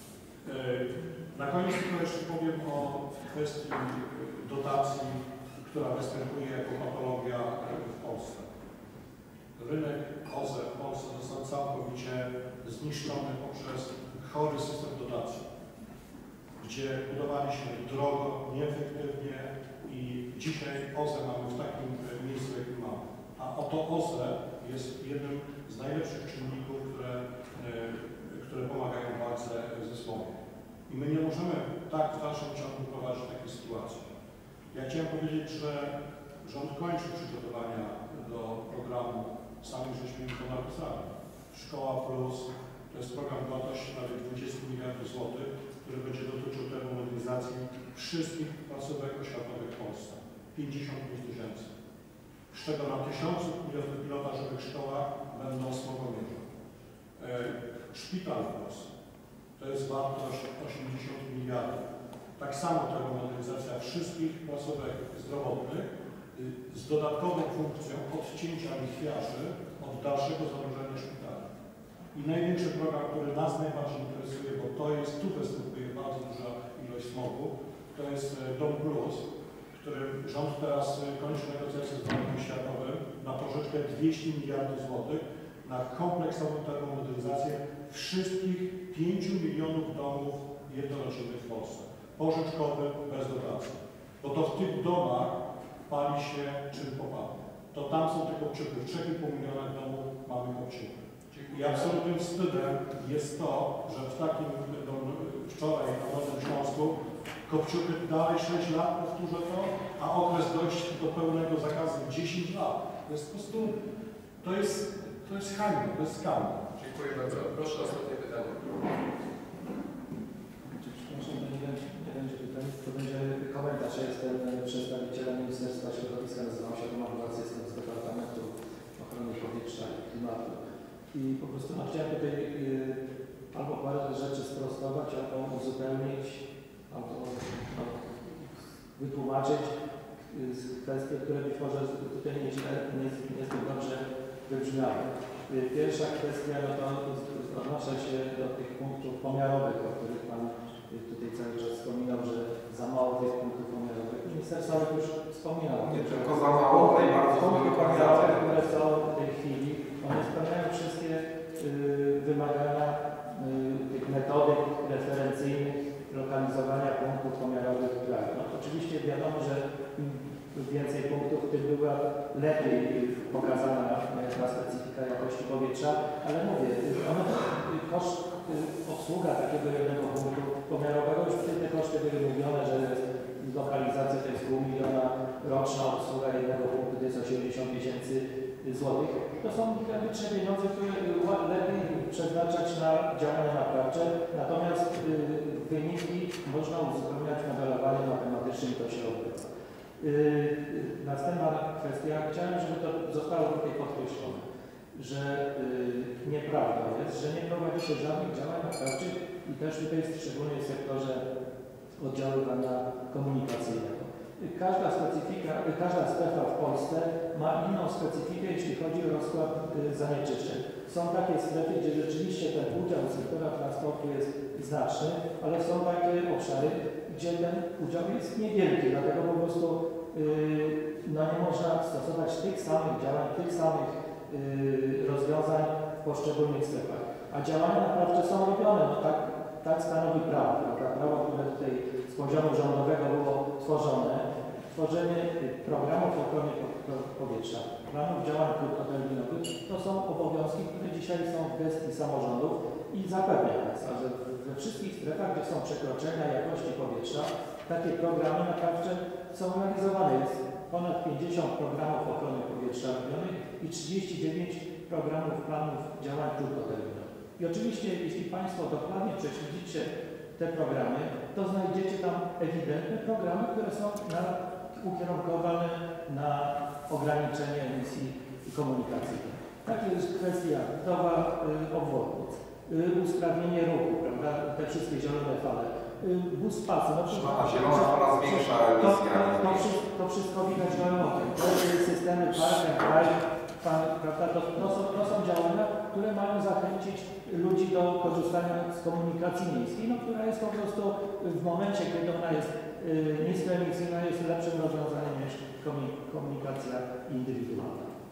[SPEAKER 6] Yy, na koniec tylko jeszcze powiem o kwestii dotacji, która występuje jako patologia w Polsce. rynek O Z E w Polsce został całkowicie zniszczony poprzez chory system dotacji, gdzie budowaliśmy drogo, nieefektywnie i dzisiaj O Z E mamy w takim miejscu, jakim mamy. A oto O Z E jest jednym z najlepszych czynników, które, które pomagają w walce zespołowej. I my nie możemy tak w dalszym ciągu prowadzić takiej sytuacji. Ja chciałem powiedzieć, że rząd kończy przygotowania do programu, sami żeśmy to napisali. Szkoła Plus to jest program o wartości prawie dwudziestu miliardów złotych, który będzie dotyczył termomodernizacji wszystkich placówek oświatowych w Polsce. pięćdziesiąt pięć tysięcy. Z czego na tysiącu pilotażowych szkołach będą smogomierze. Szpital Plus to jest wartość osiemdziesiąt miliardów. Tak samo termomodernizacja wszystkich placówek zdrowotnych z dodatkową funkcją odcięcia lichwiarzy od dalszego zadłużenia szpitala. I największy program, który nas najbardziej interesuje, bo to jest, tu występuje bardzo duża ilość smogu, to jest Dom Plus, który rząd teraz kończy negocjacje z Bankiem Światowym na pożyczkę dwieście miliardów złotych na kompleksową termomodernizację wszystkich pięciu milionów domów jednorodzinnych w Polsce. Pożyczkowy, bez dotacji. Bo to w tych domach pali się czym popadnie. To tam są te kopciuchy. W trzech i pół miliona domów mamy kopciuchy. I absolutnym wstydem jest to, że w takim, no, wczoraj na Nowym Śląsku kopciuchy dalej sześć lat, powtórzę to, a okres dojścia do pełnego zakazu dziesięć lat. To jest po prostu, to jest, to jest hańba, to jest skandal.
[SPEAKER 1] Dziękuję bardzo. Proszę o ostatnie pytanie.
[SPEAKER 9] Nie będzie pytań, to będzie komentarz. Ja jestem przedstawicielem Ministerstwa Środowiska, nazywam się Roman Władz, jestem z Departamentu Ochrony Powietrza i Klimatu. I po prostu no, chciałem tutaj y, albo parę rzeczy sprostować, albo uzupełnić, albo no, wytłumaczyć y, kwestie, które być może tutaj nieźle, niezbyt dobrze wybrzmiały. Y, pierwsza kwestia, no to odnoszę się do tych punktów pomiarowych, o których Pan tutaj cały czas wspominał, że za mało tych punktów pomiarowych. Minister Sałek już wspominał.
[SPEAKER 3] Nie tylko za mało, ale i bardzo złe lokalizacje,
[SPEAKER 9] które są w tej chwili, one spełniają wszystkie y, wymagania y, tych metodyk referencyjnych lokalizowania punktów pomiarowych w kraju. No, oczywiście wiadomo, że im więcej punktów, tym była lepiej pokazana ta specyfika jakości powietrza, ale mówię, one, koszt, obsługa takiego jednego punktu pomiarowego, już wtedy te koszty były mówione, że lokalizacja to jest pół miliona, roczna obsługa jednego punktu to jest osiemdziesiąt tysięcy złotych. To są gigantyczne pieniądze, które lepiej przeznaczać na działania naprawcze, natomiast wyniki można uzupełniać modelowaniem matematycznym, to się odbywa. Yy, następna kwestia, chciałem, żeby to zostało tutaj podkreślone, że yy, nieprawda jest, że nie prowadzi się żadnych działań naprawczych i też tutaj szczególnie w sektorze oddziaływania komunikacyjnego. Każda specyfika, każda strefa w Polsce ma inną specyfikę, jeśli chodzi o rozkład yy, zanieczyszczeń. Są takie strefy, gdzie rzeczywiście ten udział sektora transportu jest znaczny, ale są takie obszary, gdzie ten udział jest niewielki, dlatego po prostu yy, no nie można stosować tych samych działań, tych samych yy, rozwiązań w poszczególnych strefach. A działania naprawcze są robione, no tak, tak stanowi prawo, prawda? Prawo, które tutaj z poziomu rządowego było tworzone. Tworzenie programów ochrony powietrza, planów działań krótkoterminowych to są obowiązki, które dzisiaj są w gestii samorządów i zapewniam Państwa, że we wszystkich strefach, gdzie są przekroczenia jakości powietrza, takie programy naprawcze są realizowane. Jest ponad pięćdziesiąt programów ochrony powietrza robionych i trzydzieści dziewięć programów planów działań krótkoterminowych. I oczywiście, jeśli Państwo dokładnie prześledzicie te programy, to znajdziecie tam ewidentne programy, które są na, ukierunkowane na ograniczenie emisji komunikacyjnej. Tak jest kwestia budowa y, obwodnic, y, usprawnienie ruchu, prawda, te wszystkie zielone fale, y, bus pasy. No,
[SPEAKER 3] a zielona fala zwiększa emisję.
[SPEAKER 9] To, to, to, to wszystko widać gołym okiem. To systemy park and ride, prawda, to, to, są, to są działania, które mają zachęcić ludzi do korzystania z komunikacji miejskiej, no, która jest po prostu w momencie, kiedy ona jest y, niskoemisyjna, jest lepszym rozwiązaniem niż komunikacja indywidualna.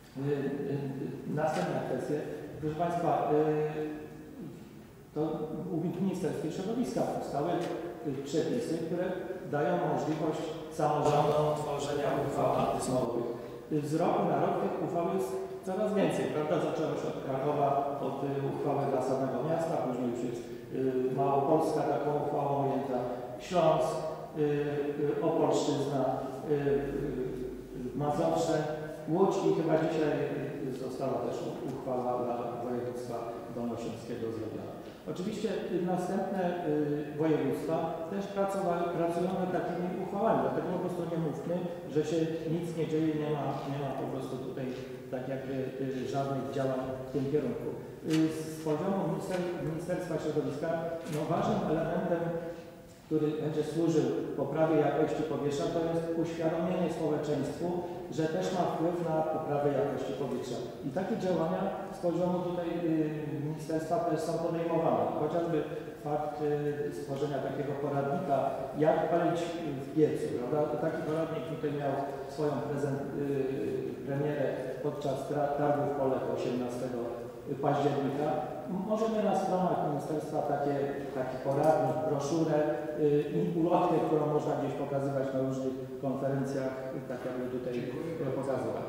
[SPEAKER 9] Następna kwestia. Proszę Państwa, to w Ministerstwie Środowiska powstały przepisy, które dają możliwość samorządom tworzenia uchwał antysmogowych. Z roku na rok tych uchwał jest coraz więcej, prawda? Zaczęło się od Krakowa, od uchwały dla samego miasta, później już jest Małopolska taką uchwałą ujęta, Śląsk, Opolszczyzna, Mazowsze, Łódź i chyba dzisiaj została też uchwała dla województwa dolnośląskiego zrobiona. Oczywiście następne województwa też pracowały, pracują nad takimi uchwałami, dlatego po prostu nie mówmy, że się nic nie dzieje, nie ma, nie ma po prostu tutaj tak jakby żadnych działań w tym kierunku. Z poziomu Ministerstwa Środowiska no, ważnym elementem, który będzie służył poprawie jakości powietrza, to jest uświadomienie społeczeństwu, że też ma wpływ na poprawę jakości powietrza. I takie działania z poziomu tutaj ministerstwa też są podejmowane. Chociażby fakt stworzenia takiego poradnika, jak palić w piecu, prawda? Taki poradnik tutaj miał swoją prezent, premierę podczas targów Polek osiemnastego października. Możemy na stronach ministerstwa takie, taki poradnik, broszurę i ulotkę, którą można gdzieś pokazywać na różnych konferencjach, tak jakby tutaj pokazywać.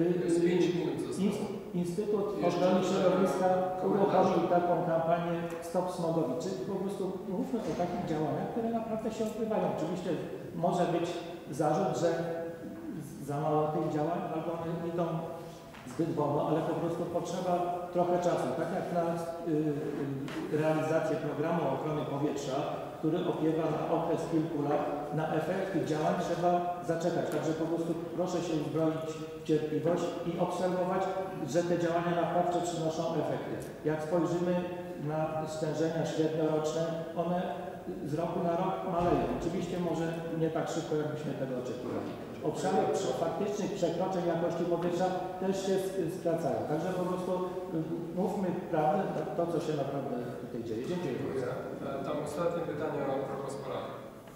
[SPEAKER 9] Instytut Ochrony Środowiska uruchomił taką kampanię Stop Smogowi, czyli po prostu mówmy o takich działaniach, które naprawdę się odbywają. Oczywiście może być zarzut, że za mało tych działań albo one idą zbyt wolno, ale po prostu potrzeba trochę czasu. Tak jak na y, y, realizację programu ochrony powietrza, który opiewa na okres kilku lat, na efekty działań trzeba zaczekać. Także po prostu proszę się uzbroić w cierpliwość i obserwować, że te działania naprawdę przynoszą efekty. Jak spojrzymy na stężenia średnioroczne, one z roku na rok maleją. Oczywiście może nie tak szybko, jakbyśmy tego oczekiwali. Obszary faktycznych przekroczeń jakości powietrza też się skracają. Także po prostu mówmy prawdę, to co się naprawdę tutaj dzieje. Dziękuję.
[SPEAKER 1] Dziękuję. Tam ostatnie pytanie o propos Polaka.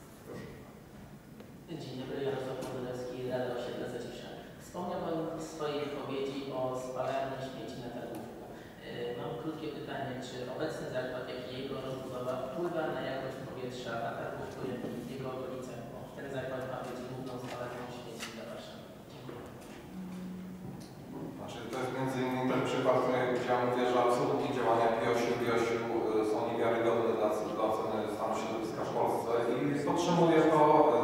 [SPEAKER 10] Dzień dobry, Jarosław Podolewski, Rada Osiedla Zacisza. Wspomniał Pan w swojej wypowiedzi o spalarni śmieci na Targówku. Mam krótkie pytanie, czy obecny zakład, jak i jego rozbudowa wpływa na jakość powietrza na Targówku, jak i w jego okolicach, bo ten zakład ma być główną spalarnią śmieci dla Warszawy. Dziękuję.
[SPEAKER 3] Znaczy, to jest między innymi ten przypadek, gdzie ja mówię, że absolutnie działania Biosiu, Biosiu są niewiarygodne dla, dla oceny stanu środowiska w Polsce i podtrzymuję to.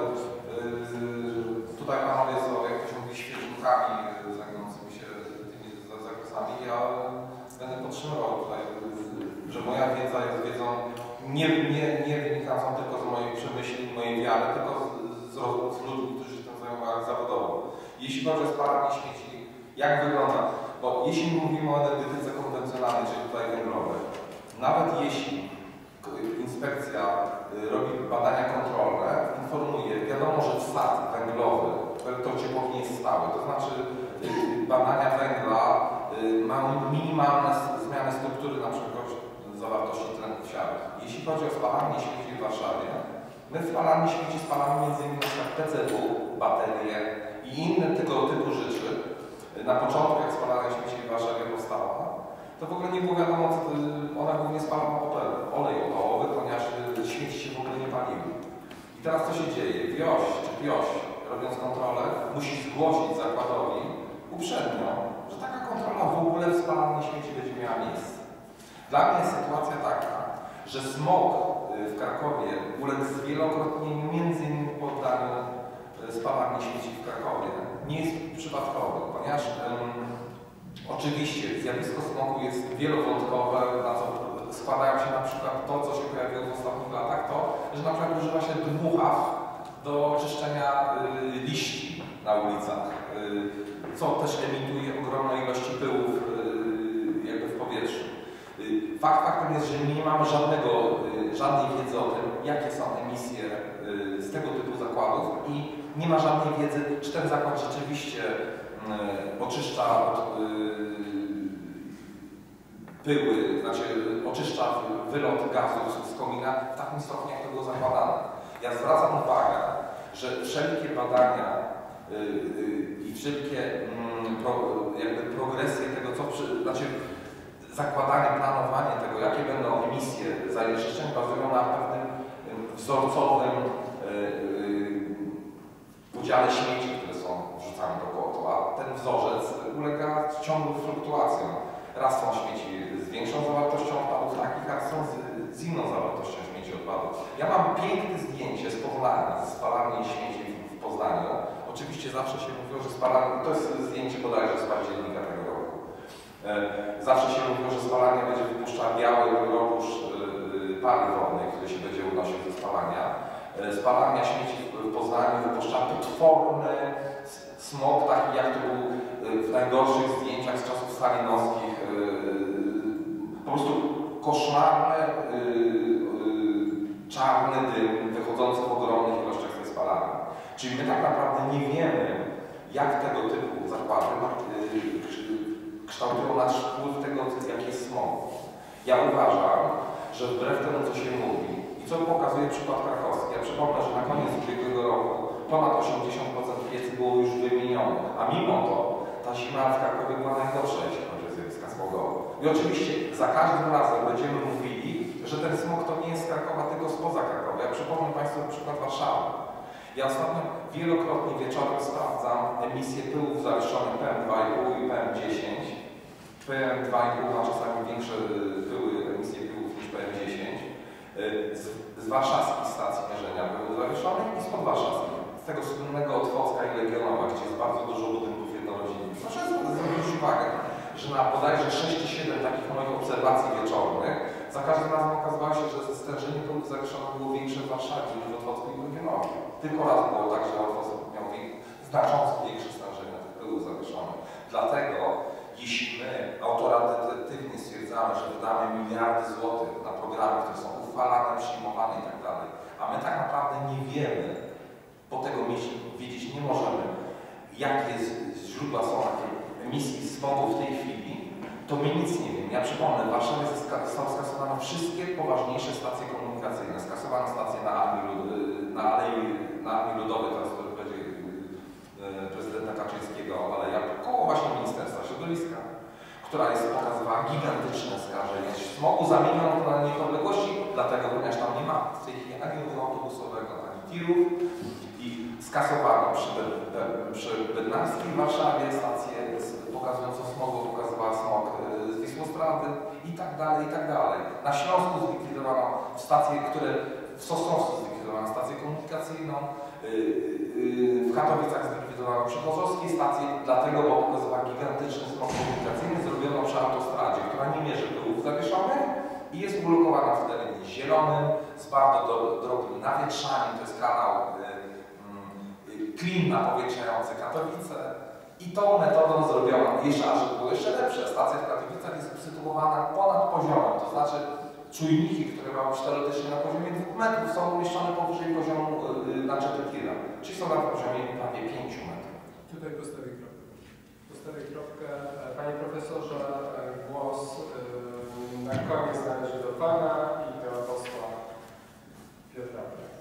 [SPEAKER 3] Tutaj panowie są, jak to się mówi, świetnikami zajmującymi się tymi zakresami. Ja będę podtrzymywał tutaj, że moja wiedza jest wiedzą nie, nie, nie wynikającą tylko z mojej przemyśleń, mojej wiary, tylko z, z, z ludźmi, którzy się tym zajmowali zawodowo. Jeśli chodzi o spalarnię śmieci, jak wygląda? Bo jeśli mówimy o energetyce konwencjonalnej, czyli tutaj węglowej, nawet jeśli inspekcja robi badania kontrolne, informuje, wiadomo, że wsad węglowy, to ciepłownie jest stały, to znaczy badania węgla mają minimalne zmiany struktury, na przykład zawartości tlenków siary. Jeśli chodzi o spalanie śmieci w Warszawie, my w spalarni śmieci spalamy między innymi P C W, baterie i inne tego typu rzeczy. Na początku, jak spalarnia śmieci w Warszawie powstała, to w ogóle nie było wiadomo, co to, ona głównie spalała olej opałowy, ponieważ śmieci się w ogóle nie paliły. I teraz co się dzieje? Wioś czy wioś, robiąc kontrolę, musi zgłosić zakładowi uprzednio, że taka kontrola w ogóle w spalarni śmieci będzie miała miejsce. Dla mnie jest sytuacja taka, że smog w Krakowie uległ zwielokrotnieniu między innymi po oddaniu spalarni śmieci w Krakowie. Nie jest przypadkowy, ponieważ um, oczywiście zjawisko smogu jest wielowątkowe, na co składają się na przykład to, co się pojawiło w ostatnich latach, to, że na przykład używa się dmuchaw do czyszczenia y, liści na ulicach, y, co też emituje ogromne ilości pyłów y, jakby w powietrzu. Y, fakt faktem jest, że nie mamy żadnego, y, żadnej wiedzy o tym, jakie są emisje y, z tego typu zakładów i nie ma żadnej wiedzy, czy ten zakład rzeczywiście y, oczyszcza od y, pyły, znaczy oczyszcza wylot gazów z komina w takim stopniu, jak to było zakładane. Ja zwracam uwagę, że wszelkie badania y, y, i wszelkie y, pro, jakby pro, znaczy zakładanie, planowanie tego, jakie będą emisje zanieczyszczeń, bazują na pewnym wzorcowym udziale śmieci, które są wrzucane do kotła. Ten wzorzec ulega ciągłym fluktuacjom. Raz są śmieci z większą zawartością odpadów takich, a są z, z inną zawartością śmieci odpadów. Ja mam piękne zdjęcie z Poznania, ze spalarni śmieci w Poznaniu. Oczywiście zawsze się mówiło, że spalarnia, to jest zdjęcie bodajże z października tego roku. Zawsze się mówiło, że spalarnia będzie wypuszczała biały ropusz pary wodnej, który się będzie unosił ze spalania. Spalarnia śmieci w Poznaniu wypuszcza potworny smog, taki jak to był w najgorszych zdjęciach z czasów stalinowskich. Po prostu koszmarny, czarny dym wychodzący w ogromnych ilościach z tej spalarni. Czyli my tak naprawdę nie wiemy, jak tego typu zakłady kształtują nasz wpływ tego, jaki jest smog. Ja uważam, że wbrew temu, co się mówi i co pokazuje przykład krakowski, ja przypomnę, że na koniec ubiegłego roku ponad osiemdziesiąt procent piecy było już wymienionych, a mimo to ta zima w Krakowie była najgorsza, jeśli chodzi o zjawiska smogowe. I oczywiście za każdym razem będziemy mówili, że ten smog to nie jest z Krakowa, tylko spoza Krakowa. Ja przypomnę Państwu przykład Warszawy. Ja ostatnio wielokrotnie wieczorem sprawdzam emisję pyłów zawieszonych P M dwa i pół i P M dziesięć. P M dwa i pół ma czasami większe pyły, emisje pyłów niż P M dziesięć. Z, z warszawskich stacji mierzenia były zawieszone i spod warszawskich. Z tego słynnego Otwocka i Legionowa, gdzie jest bardzo dużo budynków jednorodzinnych. Proszę zwrócić uwagę, że na bodajże sześć czy siedem takich moich obserwacji wieczornych za każdym razem okazywało się, że stężenie pyłów zawieszonych było większe w Warszawie niż w Otwocku i Legionowie. Tylko raz było tak, że Otwock miał znacząco większe stężenie tych pyłów zawieszonych. Dlatego jeśli my autorytatywnie stwierdzamy, że wydamy miliardy złotych na programy, które są uchwalane, przyjmowane i tak dalej, a my tak naprawdę nie wiemy, bo tego wiedzieć nie możemy, jakie źródła są takiej emisji smogu w tej chwili, to my nic nie wiemy. Ja przypomnę, w Warszawie zostały skasowane wszystkie poważniejsze stacje komunikacyjne. Skasowano stację na Armii, na Alei, na Armii Ludowej, teraz to będzie prezydenta Kaczyńskiego, aleja koło właśnie Ministerstwa Środowiska, która jest pokazywała gigantyczne skażenie smogu. Zamieniono to na niepodległości, dlatego ponieważ tam nie ma w tej chwili ani ruchu autobusowego, ani tirów i skasowano przy, przy Bednarskiej w Warszawie stację pokazującą smogu, pokazywała smog z Wisłostrady i tak dalej, i tak dalej. Na Śląsku zlikwidowano stacje, które w Sosnowcu zlikwidowano stację komunikacyjną, w Katowicach zlikwidowano przy Chorzowskiej stację, dlatego, bo pokazywała gigantyczny smog komunikacyjny, zrobiono przy autostradzie, która nie mierzy pyłów zawieszonych i jest ulokowana w terenie zielonym, z bardzo do, drogim nawietrzaniem, to jest kanał y, y, klin napowietrzający Katowice. I tą metodą zrobiono, jeszcze, a żeby było jeszcze lepsze, stacja w Katowicach jest usytuowana ponad poziomem, to znaczy czujniki, które mają być teoretycznie na poziomie dwóch metrów, są umieszczone powyżej poziomu yy, naczepy tira, czyli są na poziomie prawie pięciu metrów.
[SPEAKER 1] Tutaj postawię kropkę. Postawię kropkę. Panie profesorze, głos yy, na koniec należy do Pana i do posła Piotra.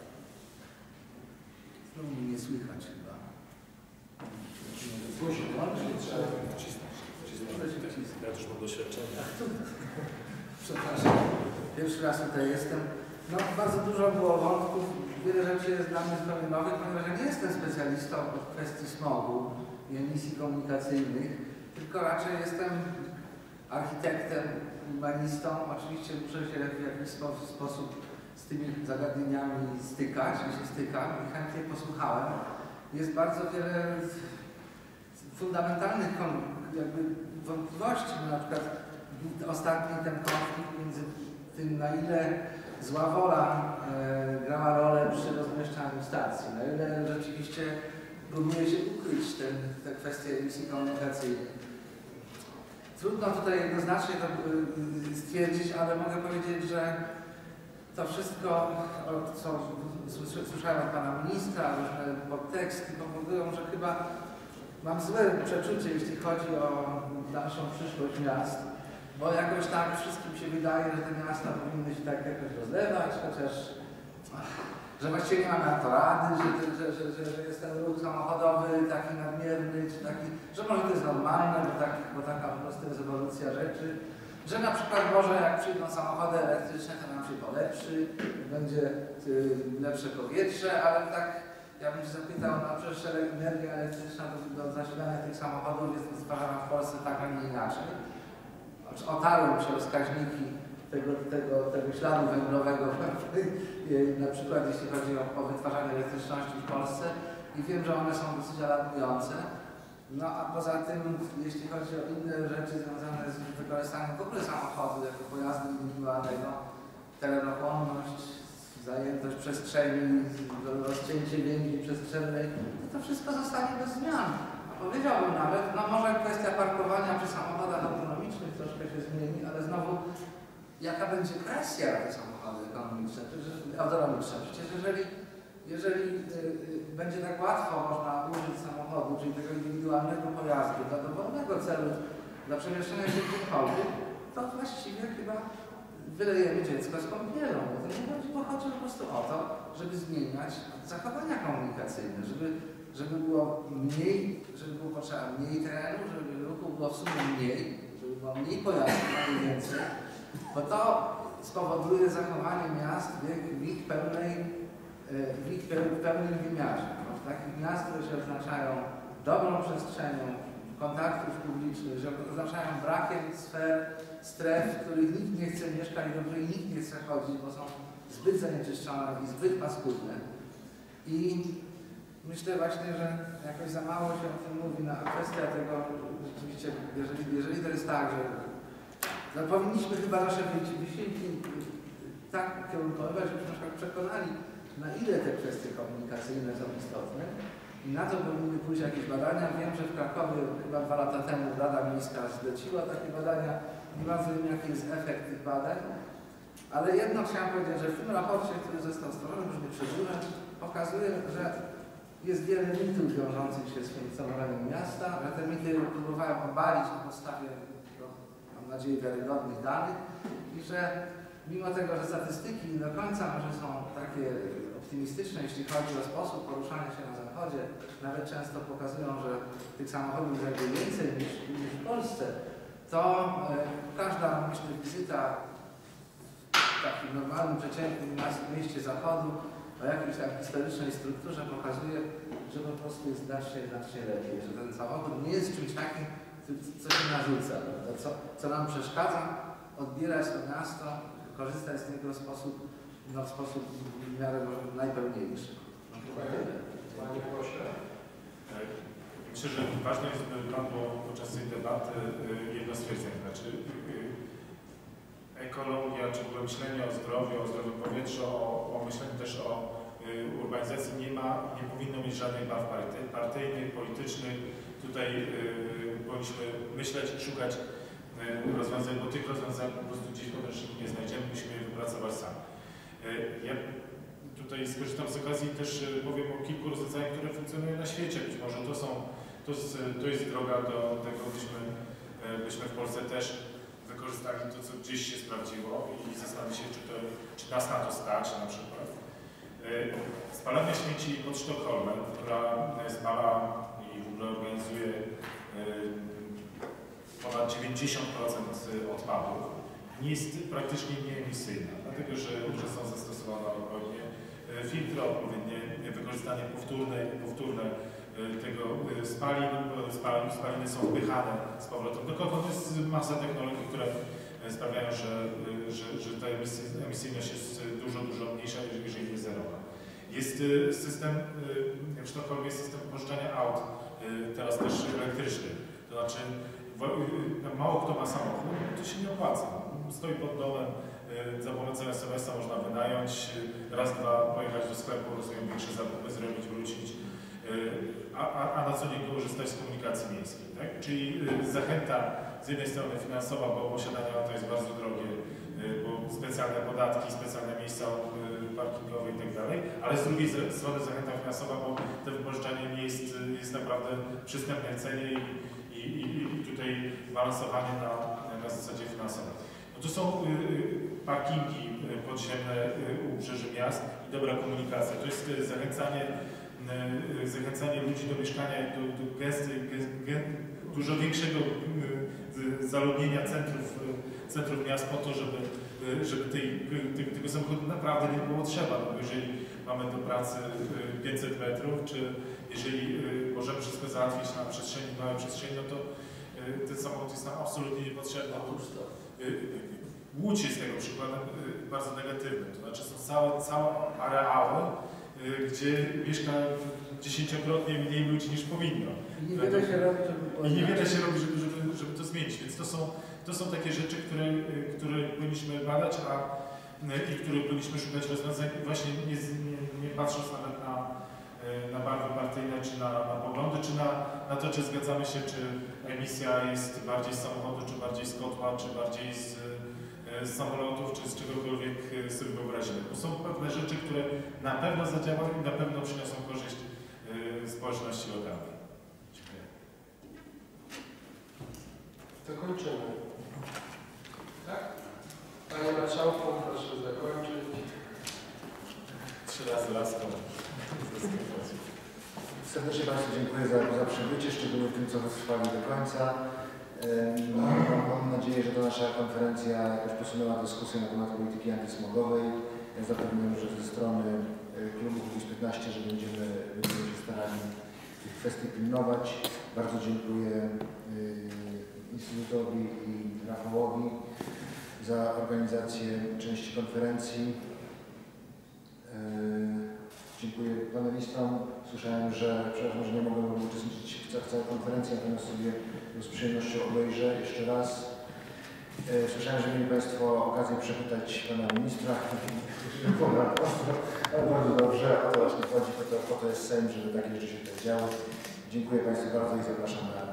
[SPEAKER 11] Znowu mnie nie słychać chyba.
[SPEAKER 1] Głośno, czyli trzeba wcisnąć.
[SPEAKER 11] Ja też mam doświadczenie. Przepraszam, pierwszy raz tutaj jestem. No, bardzo dużo było wątków, wiele rzeczy jest dla mnie zupełnie nowych, ponieważ ja nie jestem specjalistą od kwestii smogu i emisji komunikacyjnych, tylko raczej jestem architektem, urbanistą. Oczywiście muszę się w jakiś sposób, sposób z tymi zagadnieniami stykać i się stykam i chętnie posłuchałem. Jest bardzo wiele fundamentalnych jakby wątpliwości, na przykład ostatni ten konflikt między tym, na ile zła wola e, grała rolę przy rozmieszczaniu stacji, na ile rzeczywiście próbuje się ukryć ten, te kwestie emisji komunikacyjnej. Trudno tutaj jednoznacznie to y, stwierdzić, ale mogę powiedzieć, że to wszystko, co słyszałem od pana ministra, różne podteksty powodują, że chyba mam złe przeczucie, jeśli chodzi o dalszą przyszłość miast, bo jakoś tak wszystkim się wydaje, że te miasta powinny się tak jakoś rozlewać, chociaż ach, że właściwie nie mamy na to rady, że, że, że, że, że jest ten ruch samochodowy taki nadmierny, czy taki, że może to jest normalne, bo, tak, bo taka po prostu jest ewolucja rzeczy, że na przykład może jak przyjdą samochody elektryczne, to nam się polepszy, będzie y, lepsze powietrze, ale tak ja bym się zapytał, no przecież energia elektryczna do, do zasilania tych samochodów jest wytwarzana w Polsce tak, a nie inaczej. Otarłem się o wskaźniki tego, tego, tego śladu węglowego, na przykład jeśli chodzi o, o wytwarzanie elektryczności w Polsce i wiem, że one są dosyć alarmujące. No a poza tym, jeśli chodzi o inne rzeczy związane z wykorzystaniem w ogóle samochodu jako pojazdu indywidualnego, terenochłonność, zajętość przestrzeni, rozcięcie więzi przestrzennej, to, to wszystko zostanie bez zmian. A powiedziałbym nawet, no może kwestia parkowania przy samochodach autonomicznych troszkę się zmieni, ale znowu jaka będzie presja na te samochody ekonomiczne, autonomiczne. Przecież jeżeli, jeżeli y, y, będzie tak łatwo można użyć samochodu, czyli tego indywidualnego pojazdu dla dowolnego celu, dla przemieszczenia się gdziekolwiek, to właściwie chyba wylejemy dziecko z kąpielą. Bo to nie chodzi, bo chodzi po prostu o to, żeby zmieniać zachowania komunikacyjne, żeby, żeby było mniej, żeby było potrzeba mniej terenu, żeby ruchu było w sumie mniej, żeby było mniej pojazdów, a nie więcej, bo to spowoduje zachowanie miast w ich pełnej, w ich pełnym wymiarze. W takich miast, które się oznaczają dobrą przestrzenią kontaktów publicznych, że oznaczają brakiem sfer, stref, w których nikt nie chce mieszkać, do których nikt nie chce chodzić, bo są zbyt zanieczyszczone i zbyt paskudne. I myślę właśnie, że jakoś za mało się o tym mówi, no, a kwestia tego, rzeczywiście, jeżeli, jeżeli to jest tak, że no, powinniśmy chyba nasze wysiłki tak kierunkować, żebyśmy na przykład przekonali, na ile te kwestie komunikacyjne są istotne. I na to powinny pójść jakieś badania. Wiem, że w Krakowie chyba dwa lata temu Rada Miejska zleciła takie badania. Nie bardzo wiem, jaki jest efekt tych badań. Ale jedno chciałem powiedzieć, że w tym raporcie, który został stworzony, już nie przeżyłem, pokazuje, że jest wiele mitów wiążących się z funkcjonowaniem miasta, że te mity próbowają obalić na podstawie, no, mam nadzieję, wiarygodnych danych i że mimo tego, że statystyki nie do końca może są takie optymistyczne, jeśli chodzi o sposób poruszania się na zachodzie, nawet często pokazują, że tych samochodów jest jakby więcej niż, niż w Polsce, to e, każda, myślę, wizyta w takim normalnym, przeciętnym mieście zachodu o jakiejś tam historycznej strukturze pokazuje, że po prostu jest znacznie, znacznie lepiej, że ten samochód nie jest czymś takim, co się narzuca, co, co nam przeszkadza odbierać to miasto, korzystać z niego w sposób, no, w sposób w miarę najpełniejszy.
[SPEAKER 1] Panie pośle.
[SPEAKER 4] Myślę, że ważne jest, by padło podczas tej debaty jedno stwierdzenie, znaczy ekologia, czy w ogóle myślenie o zdrowiu, o zdrowym powietrzu, o, o myśleniu też o y, urbanizacji nie ma, nie powinno mieć żadnych barw partyjnych, politycznych. Tutaj y, powinniśmy myśleć i szukać y, rozwiązań, bo tych rozwiązań po prostu gdzieś w podręczniku nie znajdziemy, musimy je wypracować sami. Y, ja tutaj skorzystam z okazji i też powiem o kilku rozwiązaniach, które funkcjonują na świecie. Być może to są, to jest, to jest droga do tego, byśmy, byśmy w Polsce też wykorzystali to, co gdzieś się sprawdziło i zastanowić się, czy, to, czy nas na to stać na przykład. Spalarnia śmieci pod Sztokholmem, która spala i w ogóle organizuje ponad dziewięćdziesiąt procent odpadów, nie jest praktycznie nieemisyjna, dlatego że, że są zastosowane odpowiednie filtry, odpowiednie wykorzystanie powtórne, powtórne tego spalin, spalin, spaliny są wpychane z powrotem do kotła. To jest masa technologii, które sprawiają, że, że, że ta emisyjność jest dużo, dużo mniejsza, jeżeli nie zerowa. Jest system, w Sztokholmie jest system pożyczania aut, teraz też elektryczny. To znaczy, mało kto ma samochód, to się nie opłaca. Stoi pod domem, za pomocą es em es a można wynająć, raz, dwa pojechać do sklepu, rozumiem, większe zakupy zrobić, wrócić, a, a, a na co nie korzystać z komunikacji miejskiej. Tak? Czyli zachęta z jednej strony finansowa, bo posiadanie auta jest bardzo drogie, bo specjalne podatki, specjalne miejsca parkingowe i tak dalej, ale z drugiej strony zachęta finansowa, bo to wypożyczanie nie jest, jest naprawdę przystępnej cenie i, i, i, i tutaj balansowanie na, na zasadzie finansowej. No to są parkingi podziemne u brzeży miast i dobra komunikacja. To jest zachęcanie, zachęcanie ludzi do mieszkania, do, do gesty, gest, gest, dużo większego zaludnienia centrów, centrów miast po to, żeby, żeby tej, tej, tego samochodu naprawdę nie było trzeba. No bo jeżeli mamy do pracy pięćset metrów, czy jeżeli możemy wszystko załatwić na przestrzeni, małej przestrzeni, no to ten samochód jest nam absolutnie niepotrzebny. Łódź jest tego przykładem bardzo negatywnym. To znaczy są całe, całe areały, gdzie mieszka dziesięciokrotnie mniej ludzi niż powinno.
[SPEAKER 11] I niewiele się robi, żeby,
[SPEAKER 4] I niewiele się robi, żeby, żeby, żeby to zmienić. Więc to są, to są takie rzeczy, które, które powinniśmy badać, a i które powinniśmy szukać rozwiązań właśnie nie, nie, nie patrząc nawet na, na barwy partyjne, czy na, na poglądy, czy na, na to, czy zgadzamy się, czy emisja jest bardziej z samochodu, czy bardziej z kotła, czy bardziej z, z samolotów, czy z czegokolwiek sobie wyobrazimy. Bo są pewne rzeczy, które na pewno zadziałają i na pewno przyniosą korzyść y, społeczności lokalnej. Dziękuję.
[SPEAKER 1] To kończymy. Tak? Panie Marszałku, proszę zakończyć.
[SPEAKER 4] Trzy razy laską.
[SPEAKER 12] Serdecznie Państwu dziękuję za, za przybycie, szczególnie tym, co wytrwali do końca. Mam, mam nadzieję, że ta nasza konferencja jakoś posunęła dyskusję na temat polityki antysmogowej. Ja zapewniam, że ze strony klubu Kukiz piętnaście, że będziemy, będziemy się starali tych kwestii pilnować. Bardzo dziękuję Instytutowi i Rafałowi za organizację części konferencji. Dziękuję panelistom. Słyszałem, że, przepraszam, że nie mogłem uczestniczyć w całej konferencji, natomiast sobie z przyjemnością obejrzę jeszcze raz. Słyszałem, że mieli Państwo okazję przepytać Pana Ministra, ale bardzo dobrze, o to właśnie chodzi, po to, po to jest Sejm, żeby takie rzeczy się tutaj działy. Dziękuję Państwu bardzo i zapraszam na